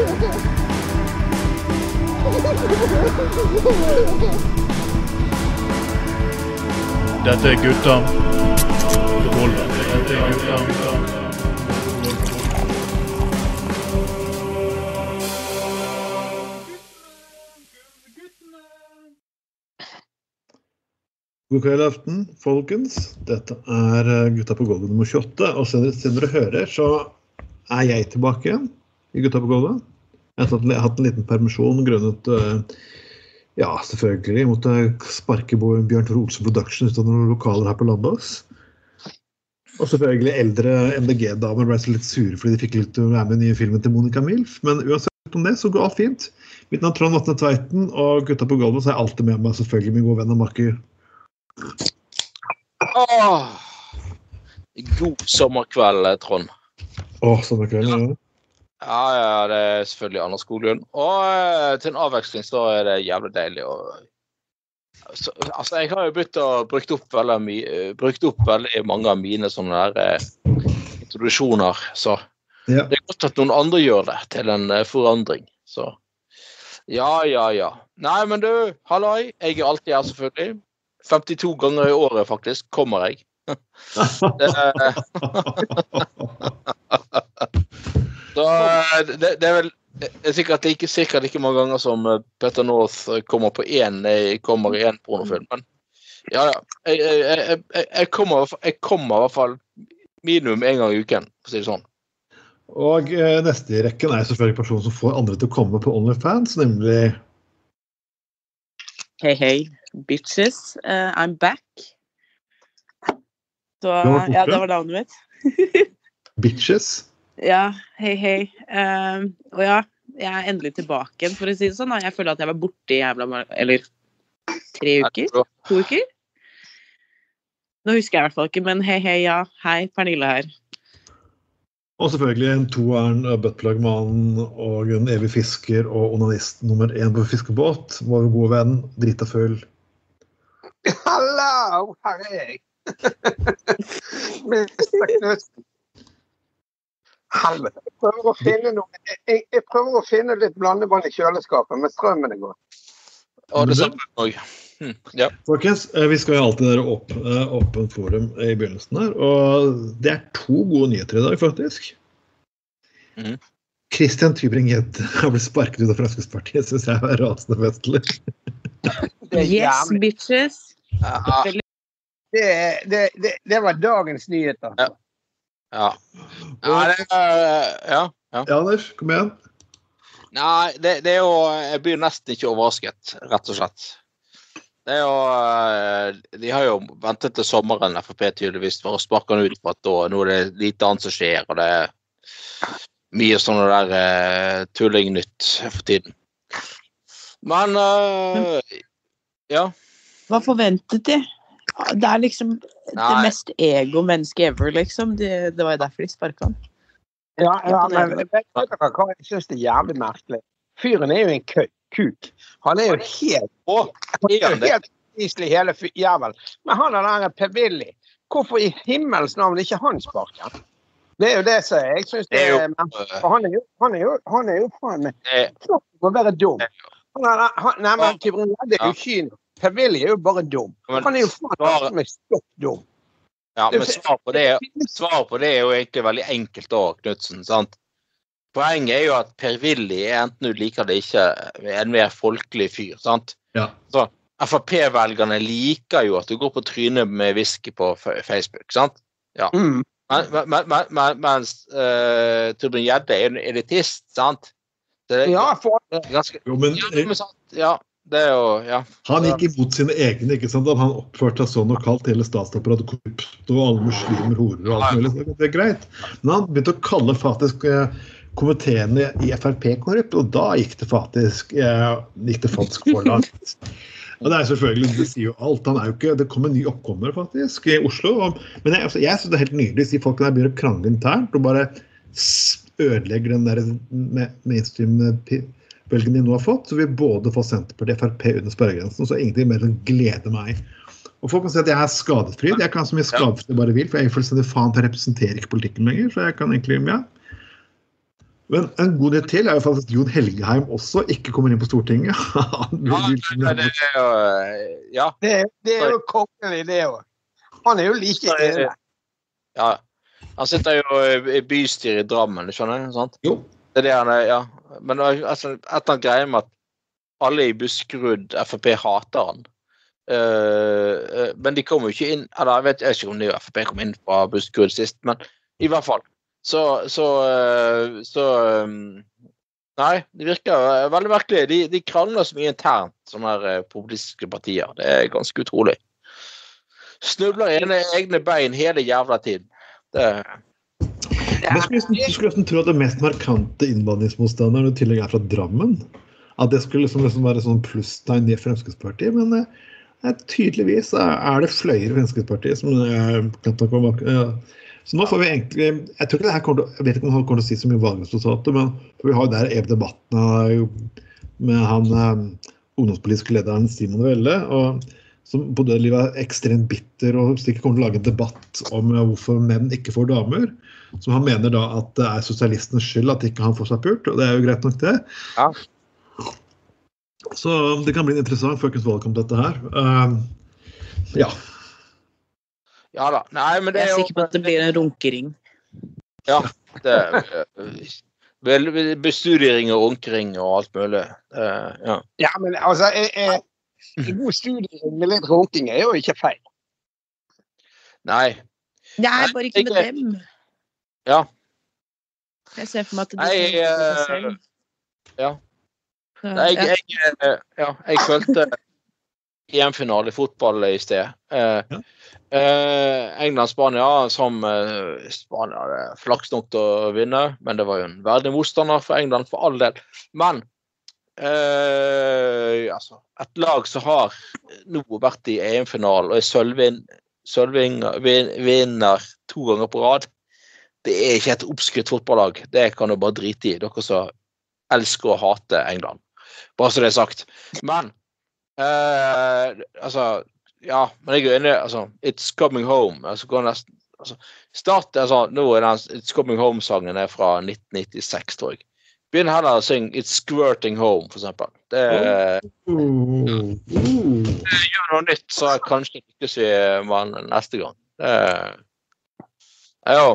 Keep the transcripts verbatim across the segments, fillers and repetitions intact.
Dette er gutta på gulvet. Dette er gutta. God kveld aften, folkens. Dette er Gutta på gulvet nummer tjueåtte, og siden dere hører, så er jeg tilbake igjen i Gutta på gulvet. Jeg har hatt en liten permisjon grunnet, ja, selvfølgelig, jeg måtte sparke Bjørn Tore Olsen Productions ut av noen lokaler her på Landås. Og selvfølgelig eldre M D G-damer ble så litt sure fordi de fikk litt å være med i nye filmen til Monica Milf, men uansett om det, så går alt fint. Mitt navn er Trond Vatne Tveiten, og Gutta på gulvet, så er jeg alltid med meg, selvfølgelig min gode venn og makker. Åh, god sommerkveld, Trond. Åh, sommerkveld, ja. Ja, ja, det er selvfølgelig Anders Skoglund. Og uh, til en avveksling så er det jævlig deilig. Og, så, altså, jeg har jo begynt å brukt opp veldig, my, brukt opp veldig mange av mine sånne der uh, introduksjoner, så ja. Det er godt at noen andre gjør det til en uh, forandring, så ja, ja, ja. Nei, men du, halloi, jeg er alltid her selvfølgelig. femtito ganger i året faktisk, kommer jeg. det, Så, det, det er vel det er sikkert ikke, sikkert ikke mange ganger som Petter North kommer på en, kommer i en pornofilm, men ja, ja. Jeg, jeg, jeg, jeg, kommer, jeg kommer i hvert fall minimum en gang i uken, for å si det sånn. Og eh, neste i rekken er selvfølgelig personen som får andre til å komme på OnlyFans, nemlig Hei, hei, bitches. Uh, I'm back. Så, ja, det var navnet mitt. Bitches? Ja, hei, hei. Uh, og ja, jeg er endelig tilbake igjen, for å si det sånn. Jeg føler at jeg var borte i jævla, eller tre uker, to uker. Nå husker jeg i hvert fall ikke, men hei, hei, ja. Hei, Pernille her. Og selvfølgelig en toeren, buttplug-mann og en evig fisker og onanist nummer én på fiskebåt. Vår gode venn, drita full. Hallo, her er jeg. mister Knudsen. Helvete. Jeg prøver å finne noe. Jeg, jeg prøver å finne litt blandevann i kjøleskapet, men strømmen er gått. Ja, det samme også. Hm, ja. Folkens, vi skal jo alltid være opp, åpen forum i begynnelsen her, og det er to gode nyheter i dag, faktisk. Mm. Christian Tybring-Gjedde har blitt sparket ut av Fremskrittspartiet, synes jeg er rasende festlig. Yes, bitches. Ja. Det, det, det, det var dagens nyheter. Ja. Ja. Ja, det, ja, ja. Ja, Anders, kom igjen. Nei, det, det er jo, jeg blir nesten ikke overrasket, rett og slett. Det er jo, de har jo ventet til sommeren, F P tydeligvis, for å sparke den ut, for at da, nå er det lite annet som skjer, og det er mye sånne der uh, tulling-nytt for tiden. Men, uh, ja. Hva forventet de? Det er liksom Nei. Det mest ego-menneske ever, liksom. Det, det var jo derfor de sparket han. Ja, ja, men vet dere hva jeg synes det er jævlig merkelig? Fyren er jo en køy. Kuk. Han er jo helt Åh, han er jo helt islig hele jævel. Men han er der Per-Willy. Hvorfor i himmels navn ikke han sparker? Det er jo det som jeg synes det er, men han er jo han er jo han er jo faen klart å være dum. Han er han, nei, men Tybring-Gjedde er jo kino. Per-Willy er jo bare dum. Han er jo faen meg stopp dum. Ja, men svar på det, svar på det er jo egentlig veldig enkelt da, Knudsen, sant? Poenget er jo at Per-Willy er enten du liker det ikke en mer folkelig fyr, sant? Ja. Så F P-velgerne liker jo at du går på trynet med whisky på Facebook, sant? Ja. Mm. Men, men, men, men, mens uh, Tybring-Gjedde er en elitist, sant? Det er, ja, for... Det er ganske... Jo, men... Ja, men sant? Ja. Det er jo, ja. Han gikk imot sine egne, ikke sant? Han oppførte seg sånn og kalt hele statsapparatet korrupt og alle muslimer, horer og alt mulig. Det er greit. Men han begynte å kalle faktisk eh, komiteene i F R P korrupt, og da gikk det faktisk eh, gikk det falsk for langt. Og det er selvfølgelig, det sier jo alt. Han er jo ikke, det kommer en ny oppkommer faktisk i Oslo. Og, men jeg, altså, jeg synes det er helt nydelig de folkene der begynner å krangle internt og bare ødelegger den der mainstream bølgen de nå har fått, så vi både får Senterpartiet F R P under sperregrensen, så ingenting mer som gleder meg. Og folk kan si at jeg er skadefri, jeg kan så mye skadefri jeg bare vil, for jeg er fullstendig faen til å representere ikke politikken lenger, så jeg kan egentlig, ja. Men en god nytt til er jo faktisk at Jon Helgeheim også ikke kommer inn på Stortinget. ja, det, det er jo, ja. Det, det er jo kongelig, det jo. Han er jo like ille. Ja, han sitter jo i bystyret i Drammen, skjønner du, sant? Jo. Det er det han er, ja. Men altså, et eller annet greie med at alle i Buskerud F F P hater han. Uh, men de kommer jo ikke inn, eller jeg vet, jeg vet ikke om det er F F P kom inn fra Buskerud sist, men i hvert fall. Så, så, så nei, det virker veldig merkelig. De, de krangler så mye internt, sånne her politiske partier. Det er ganske utrolig. Snubler i egne, egne bein hele jævla tiden. Det... Men skulle jeg skulle nesten tro at det mest markante innvandringsmotstanderen i tillegg er fra Drammen. At det skulle liksom, liksom være sånn plusstegn i Fremskrittspartiet, men eh, tydeligvis er det fløyer i Fremskrittspartiet som eh, kan ta komme bak. Ja. Så nå får vi egentlig, jeg tror ikke det her kommer til, jeg vet ikke om han kommer til å si så mye valgresultater, men vi har jo der evig debatten med han um, ungdomspolitiske lederen Simon Velle, og som både livet er ekstremt bitter og sikkert kommer til å lage en debatt om uh, hvorfor menn ikke får damer, som han mener da at det er sosialistens skyld at ikke han får seg pult, og det er jo greit nok det. Ja. Så det kan bli en interessant folkens valgkamp dette her. Um, ja. Ja da. Nei, men det jeg er jo, sikker på at det blir en runkering. Ja, det bestudering og runkering og alt mulig. Uh, ja. Ja, men altså, jeg, jeg, en god studering med litt runking er jo ikke feil. Nei. Det er bare ikke med dem. Ja. Jeg ser for meg at det Nei, er seg selv. Ja. Nei, jeg, jeg, ja, jeg følte E M-finale i fotball i sted. Uh, ja. uh, England-Spania, som uh, Spania hadde flaks nok til å vinne, men det var jo en verdig motstander for England for all del. Men uh, altså, et lag som har nå vært i E M-finalen og er sølvvin, sølvvinner to ganger på rad, det er ikke et oppskrytt fotballag. Det kan du bare drite i, dere som elsker å hate England. Bare så det er sagt. Men Uh, altså, ja, men jeg er enig, altså, It's Coming Home, altså, går nesten, altså, start, altså, nå er den It's Coming Home-sangen er fra nitten nittiseks, tror jeg. Begynn heller å synge It's Squirting Home, for eksempel. Det, uh, ja. det gjør noe nytt, så jeg kanskje ikke sier man neste gang. Det, ja.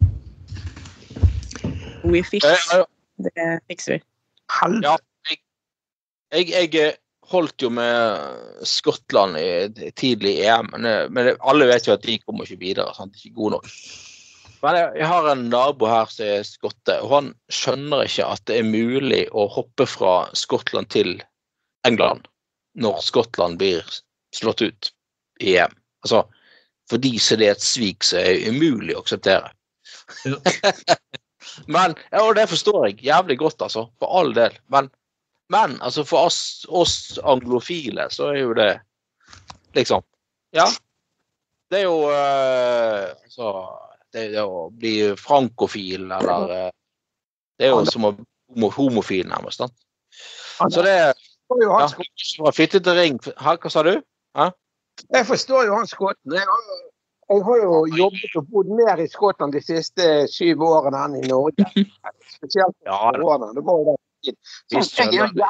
We fix. Uh, det fikser vi. Ja, jeg, jeg, jeg holdt jo med Skottland i tidlig E M, men, men alle vet jo at de kommer ikke videre, sant? De er ikke gode nok. Men jeg, jeg har en nabo her som er skotte, og han skjønner ikke at det er mulig å hoppe fra Skottland til England når Skottland blir slått ut i E M. Altså, fordi så det er et svik som er umulig å akseptere. Ja. Men, ja, og det forstår jeg jævlig godt, altså, for all del, men Men altså for oss, oss anglofile så er jo det liksom, ja, det er jo uh, altså, det er jo å bli frankofil eller uh, det er jo som å bli homofil nærmest, da. Så det er ja, fra fitte til ring. Hva, hva sa du? Hæ? Jeg forstår jo han skotten. Jeg har, jeg har jo jobbet og bodd mer i Skottland de siste syv årene enn i Norge. Spesielt i ja, årene. Det var jo det. Vi skjønner det.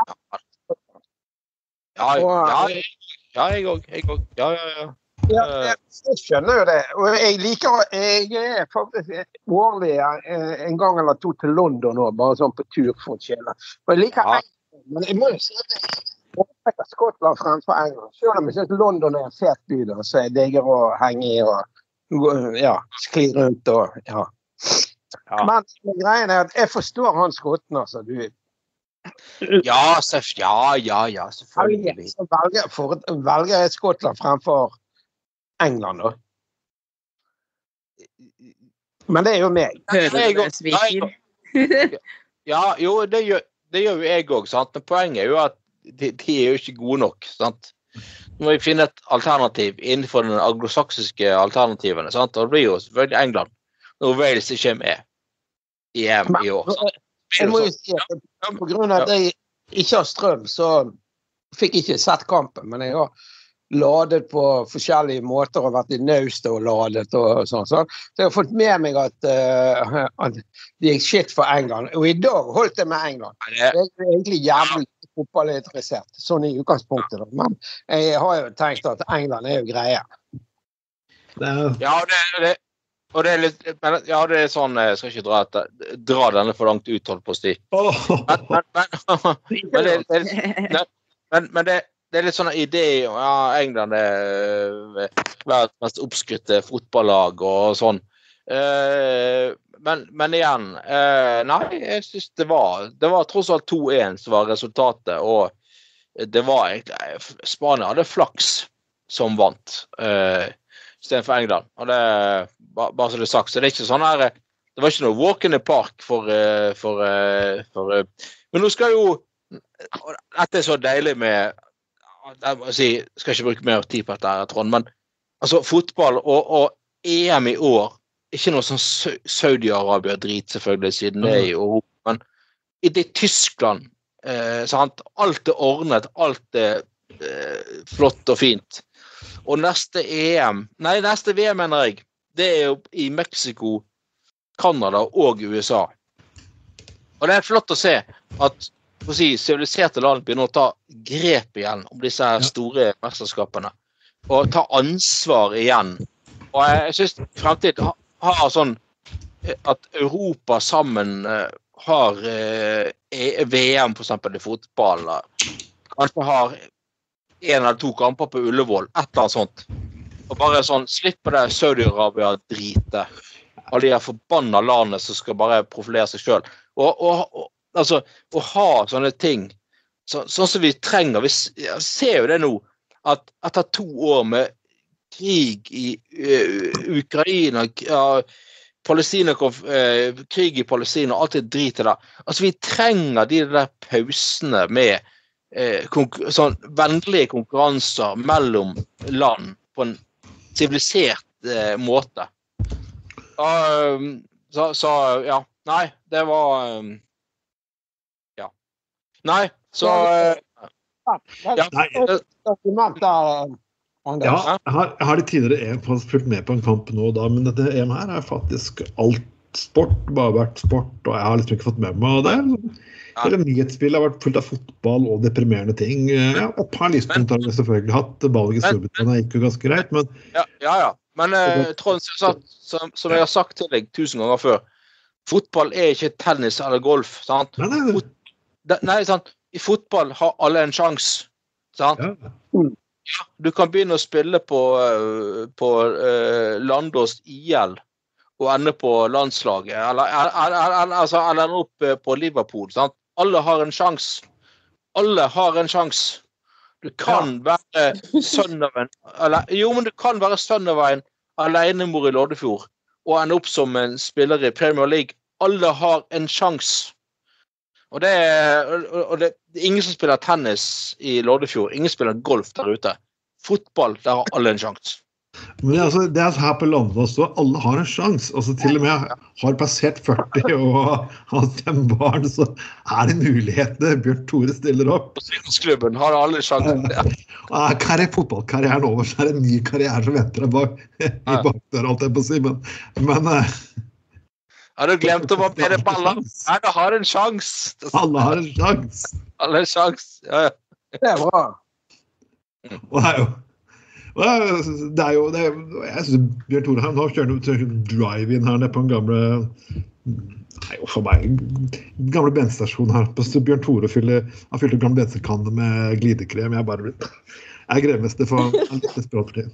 Ja, ja, ja, jeg òg. Jeg òg. Ja, ja, ja. Ja, jeg, jeg skjønner jo det. Og jeg liker Jeg er faktisk årlig en gang eller to til London nå, bare sånn på tur for å kjele. Og jeg liker ja. England, men jeg må jo si at jeg liker Skottland fremfor England. Selv om jeg synes London er en fet by, da, så jeg digger å henge i og ja, skli rundt og ja. ja. Men greien er at jeg forstår han skotten, altså. Du Ja, ja, ja, ja, selvfølgelig. Så velger, for, velger jeg Skottland fremfor England, da. Men det er jo meg. Hører Ja, jo, det gjør, det gjør jo jeg også, sant? Men poenget er jo at de, de er jo ikke gode nok, sant? Nå må vi finne et alternativ innenfor den anglosaksiske alternativene, sant? Og det blir jo selvfølgelig England, når Wales ikke er med i E M i år, sant? Jeg må jo si at på grunn av at jeg ikke har strøm, så fikk jeg ikke sett kampen, men jeg har ladet på forskjellige måter og vært i naust og ladet og sånn. Så jeg har fått med meg at, uh, at det gikk shit for England. Og i dag holdt jeg med England. Jeg er egentlig jævlig fotballinteressert, sånn i utgangspunktet. Da. Men jeg har jo tenkt at England er jo greie. Det er... Ja, det er det. Og det er litt, men, ja, det er sånn, jeg skal ikke dra, etter, dra denne for langt ut, holdt på å si. Oh. Men, men, men, men, det, det, men, men det, det er litt sånn idé, ja, England er verdens mest oppskrytte fotballag og sånn. Eh, men, men igjen, eh, nei, jeg synes det var, det var tross alt to en som var resultatet, og det var egentlig, Spania hadde flaks som vant, eh, i stedet for England. Og det bare, bare så det er sagt. Så det er ikke sånn her, det var ikke noe walk in the park for, for, for, men nå skal jo, dette er så deilig med, jeg må si, skal ikke bruke mer tid på dette her, Trond, men altså fotball og, og E M i år, ikke noe sånn Saudi-Arabia drit selvfølgelig siden det er i Europa, men i det Tyskland, eh, sant? Alt er ordnet, alt er eh, flott og fint. Og neste E M, nei, neste V M mener jeg, det er jo i Mexico, Kanada og U S A. Og det er flott å se at for å si, siviliserte land begynner å ta grep igjen om disse her store mesterskapene, og ta ansvar igjen. Og jeg synes fremtid har sånn at Europa sammen har V M for eksempel i fotball, kanskje har en eller to kamper på Ullevål, et eller annet sånt. Og bare sånn, slipper det Saudi-Arabia drite. Alle de her forbanna landene som skal bare profilere seg selv. Og, og, og altså, å ha sånne ting, så, sånn som vi trenger, vi ser jo det nå, at etter to år med krig i uh, Ukraina, uh, Palestina, uh, krig i Palestina, alt det dritet der. Altså, vi trenger de der pausene med Eh, konkur- sånn vennlige konkurranser mellom land på en sivilisert eh, måte. Um, så, så, ja, nei, det var um, ja. Nei, så uh, ja. Nei. Ja, jeg har, jeg har de tidligere E M fulgt med på en kamp nå da, men dette E M her er faktisk alt sport, bare vært sport, og jeg har liksom ikke fått med meg det. Hele nyhetsspillet har vært fullt av fotball og deprimerende ting. Ja, et par lyspunkter har vi selvfølgelig hatt. Valget i Storbritannia gikk jo ganske greit, men... Ja, ja, ja. Men uh, Trond, som, som, som jeg har sagt til deg tusen ganger før, fotball er ikke tennis eller golf, sant? Nei, nei, nei. Fot- nei sant? I fotball har alle en sjans, sant? Ja. Ja, du kan begynne å spille på, uh, på uh, Landås I L og ende på landslaget, eller, eller, eller, altså, eller opp på Liverpool, sant? Alle har en sjans. Alle har en sjans. Du kan ja. være sønn av en, eller, jo, men du kan være sønn av en alenemor i Loddefjord, og ende opp som en spiller i Premier League. Alle har en sjans. Og det er, og det, det er ingen som spiller tennis i Loddefjord, ingen spiller golf der ute. Fotball, der har alle en sjans. Men det er, altså, det er her på landet også, alle har en sjans. Altså, til og med har passert førti og har fem barn, så er det muligheter. Bjørn Tore stiller opp. På sykelsklubben har alle sjansen. Ja. Karriere, fotballkarrieren over, så er det en ny karriere som venter deg bak, i bakdør, alt jeg på å si, men... men har du glemt å bare bedre baller? Nei, du har en sjans. Alle har en sjans. Alle har en sjans, ja, ja. Det er bra. Og det er jo... Det er jo, det er, jeg synes Bjørn Tore her, nå kjører du drive-in her nede på en gamle, nei, for meg, gamle benstasjon her, på Bjørn Tore fyller, han fyller gamle bensekanne med glidekrem, jeg bare blir, jeg er grevmester for en liten språklig.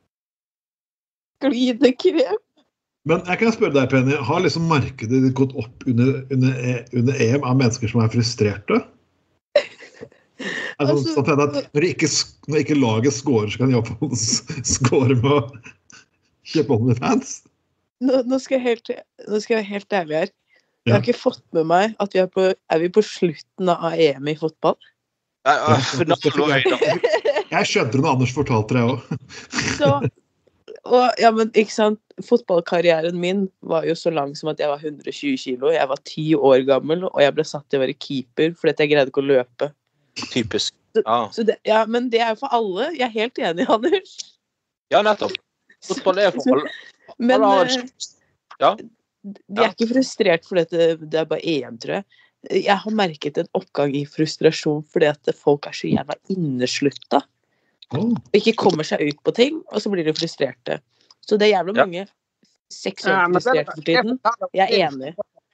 Glidekrem? Men jeg kan spørre deg, Penny, har liksom markedet gått opp under, under, under E M av mennesker som er frustrerte? Altså, altså, sånn at når ikke, når ikke laget scorer, så kan de iallfall score med å kjøpe OnlyFans. Nå, nå, skal jeg helt, nå skal jeg være helt ærlig her. Jeg har ja. ikke fått med meg at vi er på, er vi på slutten av E M i fotball? Ja, ja, jeg skjønte det når Anders fortalte det også. Så, og, ja, men ikke sant, fotballkarrieren min var jo så lang som at jeg var hundre og tjue kilo. Jeg var ti år gammel, og jeg ble satt til å være keeper fordi jeg greide ikke å løpe. Typisk. Ja. Så det, ja, men det er jo for alle. Jeg er helt enig, Anders. Ja, nettopp. Fotball er for alle. Men Alle har eh, et- ja. de er ikke frustrert fordi at det, det er bare E M, tror jeg. Jeg har merket en oppgang i frustrasjon fordi at folk er så jævla inneslutta. Å, Og ikke kommer seg ut på ting, og så blir de frustrerte. Så det er jævla Ja. mange Ja, seksuelt men det- frustrerte for tiden. Jeg er enig.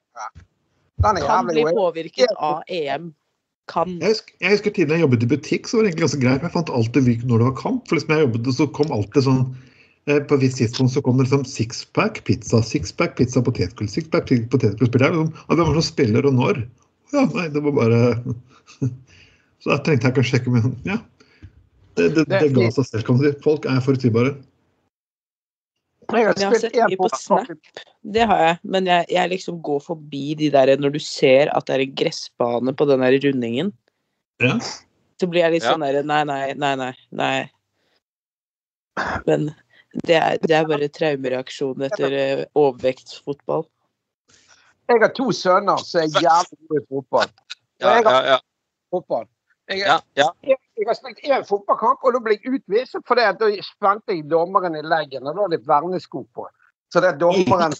Den er Kan jævlig bli god. påvirket av E M. Kan. Jeg husker, jeg husker tiden jeg jobbet i butikk, så var det egentlig ganske greit. Jeg fant alltid vik når det var kamp. For liksom jeg jobbet, så kom alltid sånn eh, På et visst tidspunkt så kom det liksom sixpack pizza, sixpack pizza, potetgull, sixpack potetgull. Spiller jeg. Og hvem var som spiller og når? Ja, nei, det var bare Så da trengte jeg ikke å sjekke, men ja. Det, det, det ga seg selv, kan du si. Folk er forutsigbare. Jeg har Jeg har spilt sett en mye på Snap. Det har jeg, men jeg, jeg liksom går forbi de der når du ser at det er en gressbane på den der rundingen. Ja. Så blir jeg litt Ja. sånn der, nei, nei, nei, nei, nei. Men det er, det er bare traumereaksjon etter eh, overvektsfotball. Jeg har to sønner som er jævlig gode i fotball. Ja, ja, ja. fotball. Jeg, Ja, ja. jeg, jeg har spilt en fotballkamp, og da ble jeg utvist, for det at da spente jeg dommeren i leggen, og da hadde jeg vernesko på. Så det er dommeren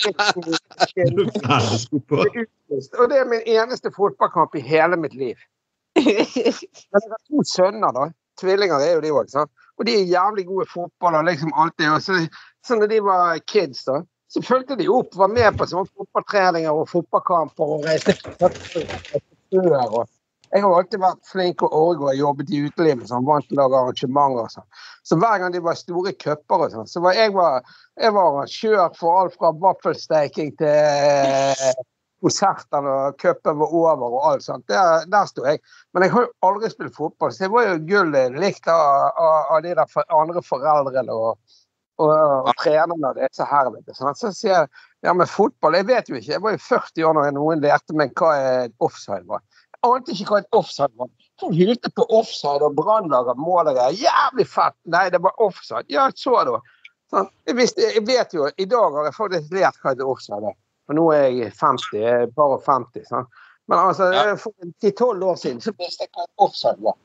Vernesko på. Og det er min eneste fotballkamp i hele mitt liv. Men jeg har to sønner da. Tvillinger er jo de også, sant? Og de er jævlig gode i fotball, og liksom alltid. Og så, så når de var kids da, så følte de opp, var med på sånne fotballtreninger og fotballkamper og reiste før, og jeg har alltid vært flink å orge og jobbet i utelivet, sånn, vant til å lage arrangementer og sånn. Så hver gang de var store køpper og sånn, så var jeg, var, jeg var arrangør for alt fra vaffelsteiking til konserten, og køppen var over og alt sånt. Der, der stod jeg. Men jeg har jo aldri spilt fotball, så jeg var jo gull likt av, av, av de der for, andre foreldrene og, og, og trenerne og det så her, vet du. Sånn. Så sier jeg, ja, men fotball, jeg vet jo ikke. Jeg var jo førti år når noen lærte meg hva offside var. Jeg ante ikke hva et offside var. Folk hylte på offside og brannlager målere. Jævlig fett. Nei, det var offside. Ja, så da. Sånn. Jeg, visste, jeg vet jo, i dag har jeg faktisk lært hva et offside er. For nå er jeg femti, jeg er bare femti. Sånn. Men altså, Ja. for ti tolv år siden så visste jeg hva et offside var.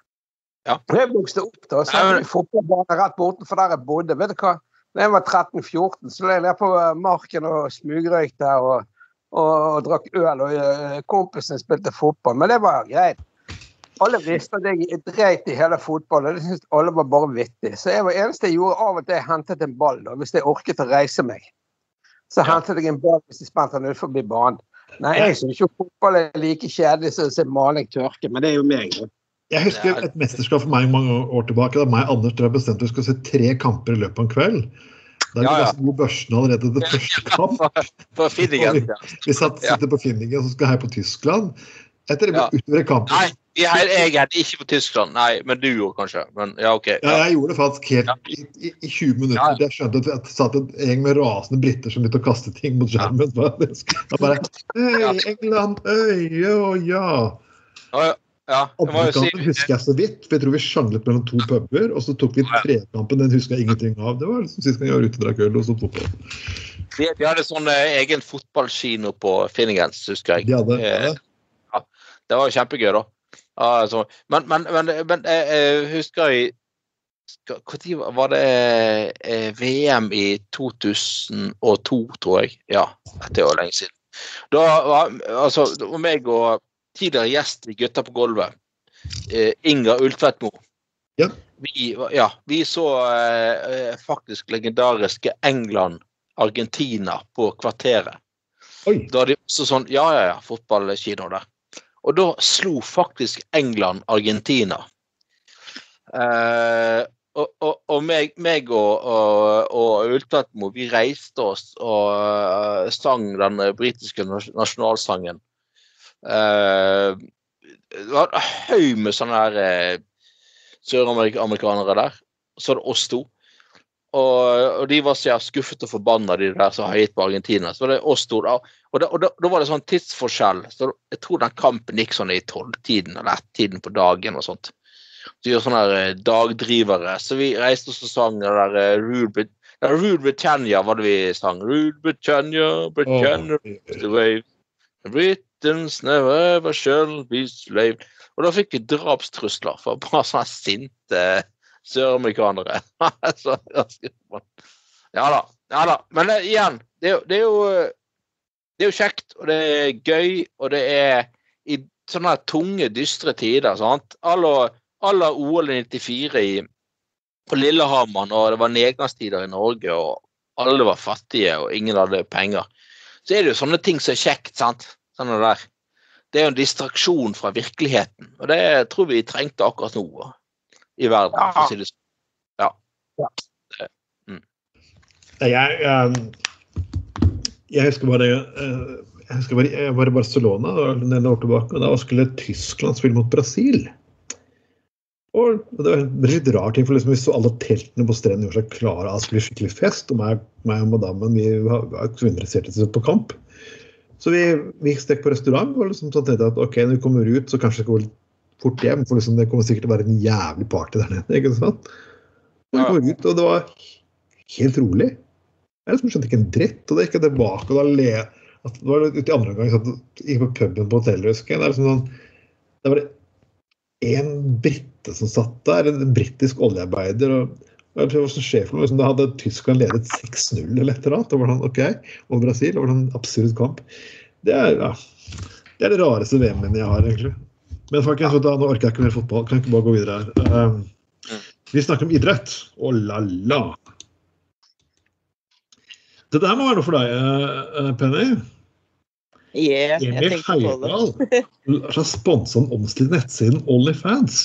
Ja. Jeg vokste opp da, så hadde vi fotballbane rett borten for der jeg bodde. Vet du hva? Da jeg var tretten fjorten, så la jeg ned på marken og smugrøykte og Og, og drakk øl, og uh, kompisen spilte fotball. Men det var greit. Alle visste at jeg dreit i hele fotballen. Det syntes alle var bare vittig. Så jeg var eneste jeg gjorde av at jeg hentet en ball, da, hvis jeg orket å reise meg. Så Ja. hentet jeg en ball hvis jeg spente den ut forbi banen. Nei, jeg synes jo fotball er like kjedelig som å se maling tørke, men det er jo meg. Da. Jeg husker et mesterskap for meg mange år tilbake, da meg og Anders tror jeg bestemte vi skulle se tre kamper i løpet av en kveld. Da er vi Ja, ja. ganske god børsen allerede til første kamp. For, for Finningen. Ja. Vi satt, sitter på Finningen, som skal her på Tyskland. Etter det Ja. utover i kampen. Nei, jeg, jeg hadde ikke på Tyskland. Nei, men du gjorde kanskje. Men ja, ok. Ja, Ja. jeg gjorde det faktisk helt i, i, i tjue minutter. Ja. Jeg skjønte at det satt en gjeng med rasende britter som begynte å kaste ting mot skjermen. Da bare, hei, England, hei, jo, ja. Ja, ja. Ja, det må Andre jo si kampen husker jeg så vidt, for jeg tror vi sjanglet mellom to puber, og så tok vi trekampen, den husker jeg ingenting av. Det var liksom sist gang jeg var ute og drakk øl og så fotball. de, de hadde sånn eh, egen fotballkino på Finningens, husker jeg. De hadde, Eh, ja. ja, det var jo kjempegøy, da. Ja, altså, men men, men, men jeg, jeg husker jeg Når var det eh, V M i to tusen og to, tror jeg? Ja, det var lenge siden. Da var altså, det var meg og tidligere gjest i Gutta på gulvet, eh, Inga Ultvedt Mo. Ja. Vi, ja, vi så eh, faktisk legendariske England-Argentina på kvarteret. Oi, Da hadde de også sånn, ja, ja, ja, fotballkino der. Og da slo faktisk England Argentina. Eh, og, og, og meg, meg og, og, og Ultvedt Mo, vi reiste oss og uh, sang den britiske nasjonalsangen. Uh, det var en haug med sånne her uh, søramerikanere der. Så var det oss to. Og, og de var så skuffet og forbannet, de der som har gitt på Argentina. Så var det oss to. Da. Og, da, og da, da var det sånn tidsforskjell. Så jeg tror den kampen gikk sånn i tolvtiden eller ett-tiden på dagen og sånt. Så gjør sånne her dagdrivere. Så vi reiste oss og sang det der uh, Rude, Rude Britannia var det vi sang. Rude Britannia, Britannia, Åh. the wave. Brit Britons never ever shall be slave. Og da fikk vi drapstrusler for bare sånne sinte søramerikanere. Så, ja da, ja da. Men det, igjen, det er, jo, det, er jo, det er jo kjekt, og det er gøy, og det er i sånne tunge, dystre tider, sant? Alle, alle O L nittifire i, på Lillehammer, og det var nedgangstider i Norge, og alle var fattige, og ingen hadde penger. Så er det jo sånne ting som er kjekt, sant? Sånne der. Det er jo en distraksjon fra virkeligheten, og det tror vi trengte akkurat nå i verden, for å si det sånn. Ja. ja. Det, mm. Jeg, jeg, jeg husker bare, jeg husker bare, jeg var i Barcelona en år tilbake, og da skulle Tyskland spille mot Brasil. Og det var en litt rar ting, for liksom vi så alle teltene på strenden gjorde seg klare, det skulle bli skikkelig fest, og meg, meg og madammen, vi var så interessert i på kamp. Så vi, vi gikk stekk på restaurant, og liksom sånn tenkte at ok, når vi kommer ut, så kanskje det går litt fort hjem, for liksom det kommer sikkert til å være en jævlig party der nede, ikke sant? Og vi kommer ut, og det var helt rolig. Jeg liksom skjønte ikke en dritt, og det gikk jeg tilbake, og da le, at det var ute i andre gang, så jeg gikk på puben på hotellet, husker jeg, det er liksom sånn, det var en britte som satt der, en brittisk oljearbeider, og jeg tror det var sånn sjef, liksom, da hadde Tyskland ledet seks null eller et eller annet, det var sånn, ok, og Brasil, det var sånn absurd kamp. Det er, ja, det er det rareste V M-en jeg har, egentlig. Men faktisk, da, nå orker jeg ikke mer fotball, kan jeg ikke bare gå videre her. Um, vi snakker om idrett. Oh la la. Det der må være noe for deg, uh, Penny. Yeah, jeg tenkte på det. Emil Heidal har sponset den omstridte nettsiden OnlyFans.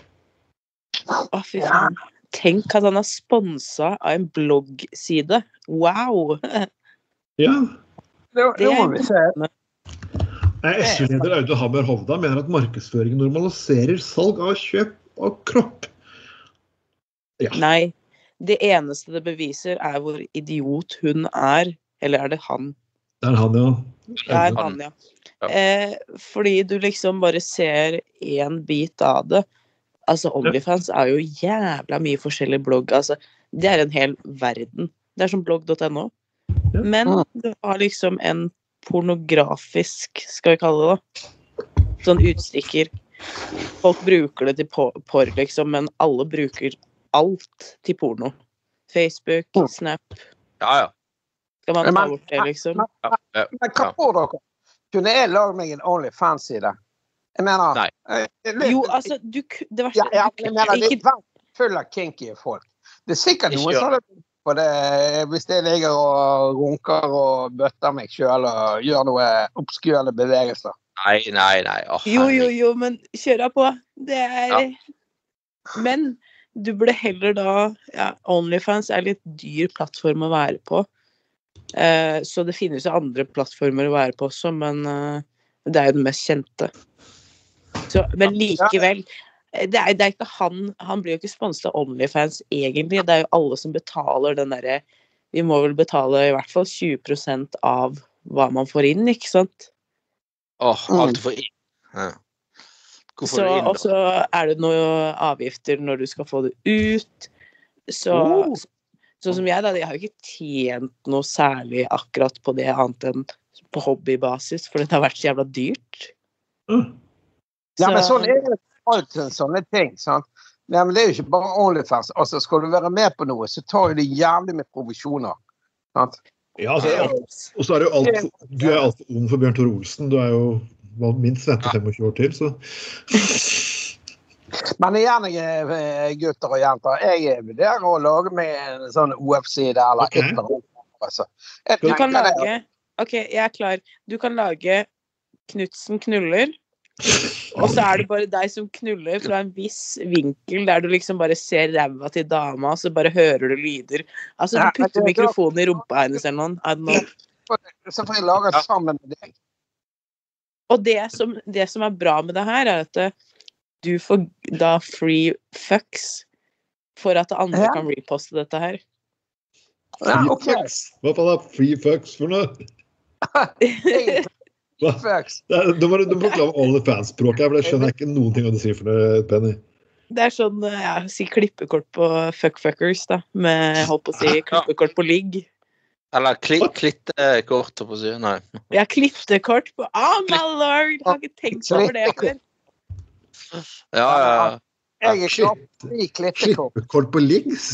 Å, oh, fy faen. Tenk at han har sponset av en bloggside. Wow! Ja. Det, det må vi se. S U-leder Audun Hammer Hovda mener at markedsføringen normaliserer salg av kjøp av kropp. Ja. Nei, det eneste det beviser er hvor idiot hun er. Eller er det han? Det er han, ja. Det er han, ja. Eh, fordi du liksom bare ser en bit av det. Altså, OnlyFans er jo jævla mye forskjellig blogg. Altså, det er en hel verden. Det er som blogg punktum no. Men du har liksom en pornografisk, skal vi kalle det da, sånn utstikker. Folk bruker det til porr, liksom, men alle bruker alt til porno. Facebook, Snap. Ja, ja. Skal man ta bort det, liksom? Ja, ja. Men hva får dere? Kunne jeg lage meg en OnlyFans-side? Jeg mener... Nei. Jo, altså, du... Det var ja, ja, jeg mener, det er full av kinky folk. Det er sikkert noen som har det på det, hvis jeg ligger og runker og bøtter meg selv og gjør noe obskure bevegelser. Nei, nei, nei. Oh, jo, jo, jo, men kjør deg på. Det er... Ja. Men du burde heller da... Ja, OnlyFans er litt dyr plattform å være på. Uh, så det finnes jo andre plattformer å være på også, men uh, det er jo den mest kjente. Så, men likevel... Det er, det er ikke han, han blir jo ikke sponset av OnlyFans egentlig, det er jo alle som betaler den der, vi må vel betale i hvert fall tjue prosent av hva man får inn, ikke sant? Åh, oh, alt du får inn. Ja. Hvor får så, du inn da? Og så er det noen avgifter når du skal få det ut, så, oh. sånn som jeg da, jeg har jo ikke tjent noe særlig akkurat på det annet enn på hobbybasis, for det har vært så jævla dyrt. Mm. Ja, men sånn er det. Alt sånne ting, sant? Nei, men det er jo ikke bare OnlyFans. Altså, skal du være med på noe, så tar jo det jævlig med provisjoner. Sant? Ja, altså, og så er det jo alt, du er alt ung for Bjørn Tore Olsen, du er jo minst vente femogtjue år til, så... Men igjen, gutter og jenter, jeg vurderer å lage med en sånn O F-side eller okay. et eller annet. Altså. Du kan lage, ok, jeg er klar, du kan lage Knudsen knuller, og så er det bare deg som knuller fra en viss vinkel der du liksom bare ser ræva til dama, og så bare hører du lyder. Altså, du putter mikrofonen i rumpa hennes eller noen. Så får jeg lage det sammen med deg. Og det som, det som er bra med det her, er at du får da free fucks for at andre ja. Kan reposte dette her. Ja, okay. Hva faen er free fucks for noe? Da må du forklare OnlyFans-språket, for jeg skjønner ikke noen ting av det sier for det, Penny. Det er sånn, ja, si klippekort på fuckfuckers da, med, holdt på å si, klippekort på ligg. Eller kli, klittekort, på å si. Nei. Ja, klittekort på... Oh, my lord! Har ikke tenkt over det før. Ja, ja. Jeg er klart i klittekort. Klippekort på links?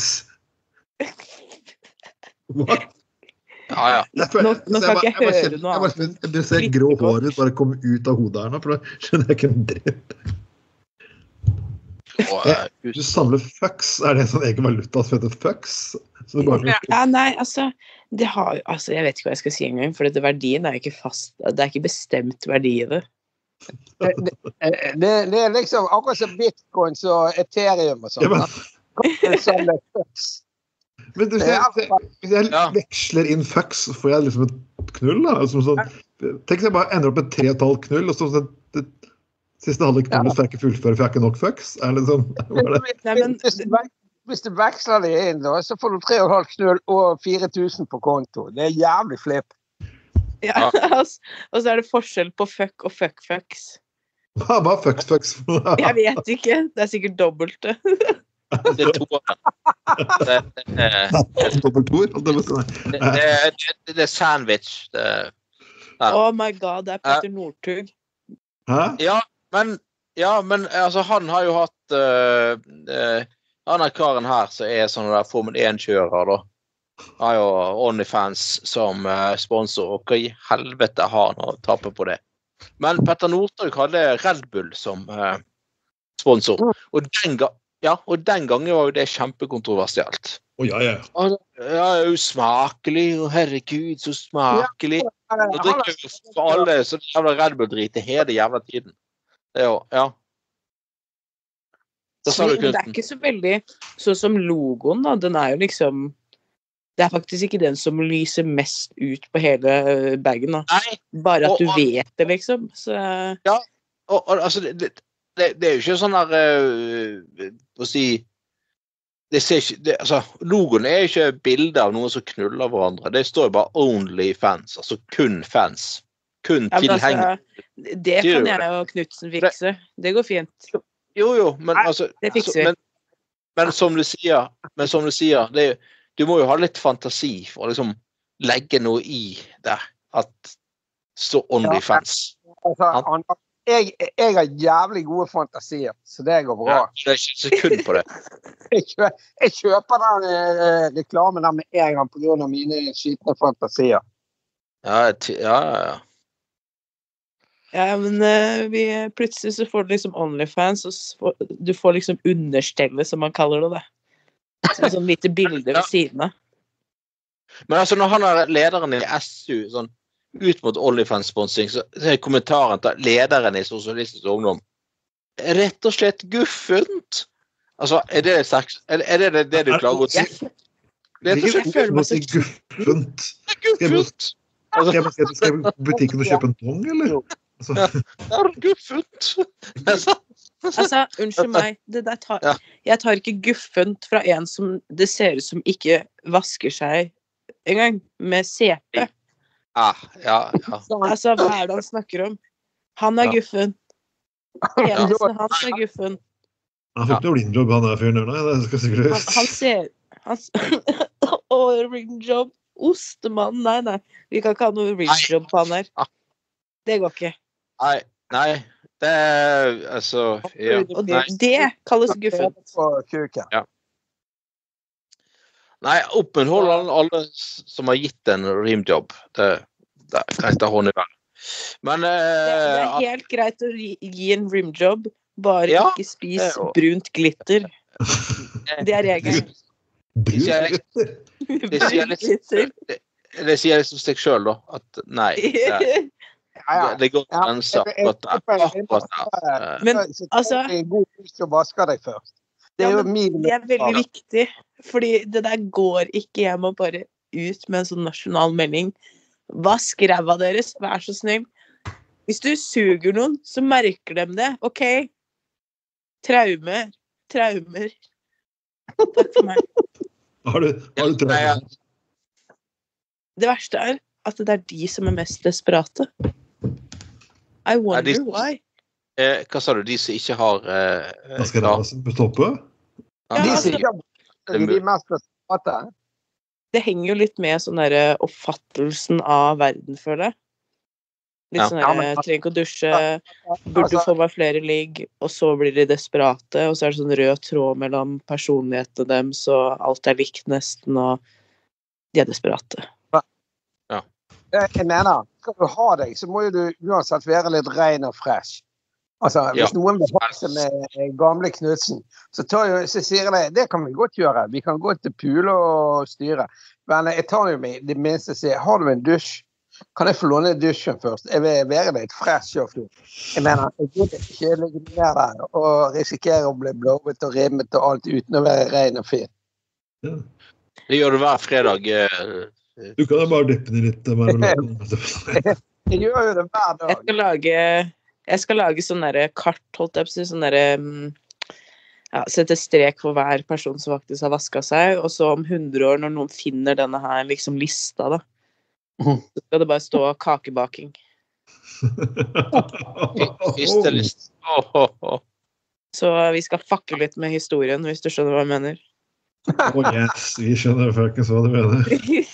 What? Ja, ja. Nå, nå kan ikke jeg høre noe annet. Jeg bare ser grå hår ut, bare komme ut av hodet her nå, for da skjønner jeg ikke en dritt. Du samler fucks, er det en sånn egen valuta som heter fucks? Så bare... Ja, nei, altså, det har, altså, jeg vet ikke hva jeg skal si engang, for dette verdien er ikke fast, det er ikke bestemt verdi i det. Det, det, det, det er liksom akkurat som bitcoins og ethereum og sånt. Ja, men... men du, hvis jeg, hvis jeg ja. veksler inn fucks, får jeg liksom et knull da? Altså, sånn, tenk hvis jeg bare ender opp med tre og et halvt knull, og så sånn, det, siste halve knullet får jeg ikke fullføre, for jeg har ikke nok fucks. Er det sånn? Det? Nei, men... hvis, du, hvis du veksler det inn, da, så får du tre og et halvt knull og fire tusen på konto. Det er jævlig flipp. Ja, altså, og så er det forskjell på fuck og fuck fucks. Hva er fucks fucks? Jeg vet ikke, det er sikkert dobbelt det. Det er to det, det, det, dobbeltord? Det, det, det, det er sandwich. Det, ja. Oh my god, det er Petter Northug. Hæ? Ja, men, ja, men altså, han har jo hatt uh, uh, han er karen her som er sånn der Formel én-kjører da. Har jo OnlyFans som uh, sponsor, og hva i helvete har han å tape på det. Men Petter Northug hadde Red Bull som uh, sponsor, og den, ga ja, og den gangen var jo det kjempekontroversielt. Å, oh, ja, ja. Og, ja, usmakelig, og herregud, så smakelig. Nå drikker jo for alle så jævla Red Bull-drit i hele jævla tiden. Det er jo, ja. Det, det er ikke så veldig, sånn som logoen da, den er jo liksom, det er faktisk ikke den som lyser mest ut på hele bagen da. Nei. Bare at og, du og, vet det liksom. Så... Ja, og, og altså, det, det, det er jo ikke sånn her, uh, å si, det ser ikke, det, altså, logoen er jo ikke bilder av noen som knuller hverandre, det står jo bare only fans, altså kun fans, kun ja, tilhengere. Altså, det kan jeg og Knudsen fikse, det går fint. Jo, jo, men altså, det fikser vi. Men, men som du sier, men som du sier, det, du må jo ha litt fantasi for å liksom legge noe i det, at så only fans. Ja, altså, Jeg, jeg har jævlig gode fantasier, så det går bra. Ja, det er ikke sekund på det. jeg, kjøper, jeg kjøper den eh, reklamen der med en gang på grunn av mine skitne fantasier. Ja, ja, ja. Ja, men uh, vi, plutselig så får du liksom OnlyFans, og får, du får liksom understellet, som man kaller det, da. Så sånn lite bilder ved siden av. Men altså, når han er lederen i S U, sånn, ut mot OnlyFans-sponsing, så er kommentaren til lederen i Sosialistisk Ungdom rett og slett guffent. Altså, er det sex? Er, er det det du klarer å si? Det er ikke guffent. Det er guffent. Skal jeg bare si butikken og kjøpe en dong, eller? Altså. Ja, det er guffent. Altså, unnskyld meg, det der tar, ja. Jeg tar ikke guffent fra en som det ser ut som ikke vasker seg engang, med C P. Ah, ja, ja. Altså, hva er det han snakker om? Han er ja. Guffen. Eneste han er guffen. Han fikk noe rimjobb, han er fyren der, det skal sikkert han, han ser... Han, åh, rimjobb. Ostemann, nei, nei. Vi kan ikke ha noe rimjobb på han her. Det går ikke. Nei, nei. Det er, altså... Ja. Og det, det kalles guffent. Ja. Nei, opphold alle som har gitt en rimjobb. Det, det kan jeg ta hånd i vel. Men... Eh, det, det er helt greit å gi, gi en rimjobb, bare ja, ikke spis brunt glitter. Det er regelen. Det sier litt, det sier litt, det, det sier litt som seg selv da, at nei, det, det, det går grenser akkurat der. Men altså, det er jo min det er veldig viktig, fordi det der går ikke, jeg må bare ut med en sånn nasjonal melding. Vask ræva deres, vær så snill. Hvis du suger noen, så merker de det, ok? Traumer, traumer. Takk for meg. Har du, har du traumer? Det verste er at det er de som er mest desperate. I wonder de, why. Eh, hva sa du? De som ikke har... Eh, Hva skal det stoppe? Ja, de som ikke har de mest desperate. det henger jo litt med sånn der oppfattelsen av verden, føler jeg. Litt sånn der, jeg trenger ikke å dusje, burde få meg flere ligg, og så blir de desperate, og så er det sånn rød tråd mellom personlighetene dem, så alt er likt nesten, og de er desperate. Ja. Jeg mener, skal du ha deg, så må jo du uansett være litt ren og fresh. Altså, hvis ja. Noen vil ha seg med gamle Knudsen, så, tar jo, så sier jeg, det kan vi godt gjøre. Vi kan gå til pule og styre. Men jeg tar jo meg det minste og sier, har du en dusj? Kan jeg få låne dusjen først? Jeg vil være litt fresh og flott. Jeg mener, jeg vil ikke ligge ned der og risikere å bli blåvet og rimmet og alt uten å være ren og fin. Ja. Det gjør du hver fredag. Du kan jo bare dippe den litt. Jeg gjør jo det hver dag. Jeg skal lage... Jeg skal lage sånn der kart, holdt jeg på å si, sånn der, ja, sette strek for hver person som faktisk har vasket seg, og så om hundre år, når noen finner denne her liksom lista, da, så skal det bare stå kakebaking. Histelist. Oh, oh, oh. Så vi skal fucke litt med historien, hvis du skjønner hva jeg mener. Oh yes, vi skjønner faktisk hva du mener.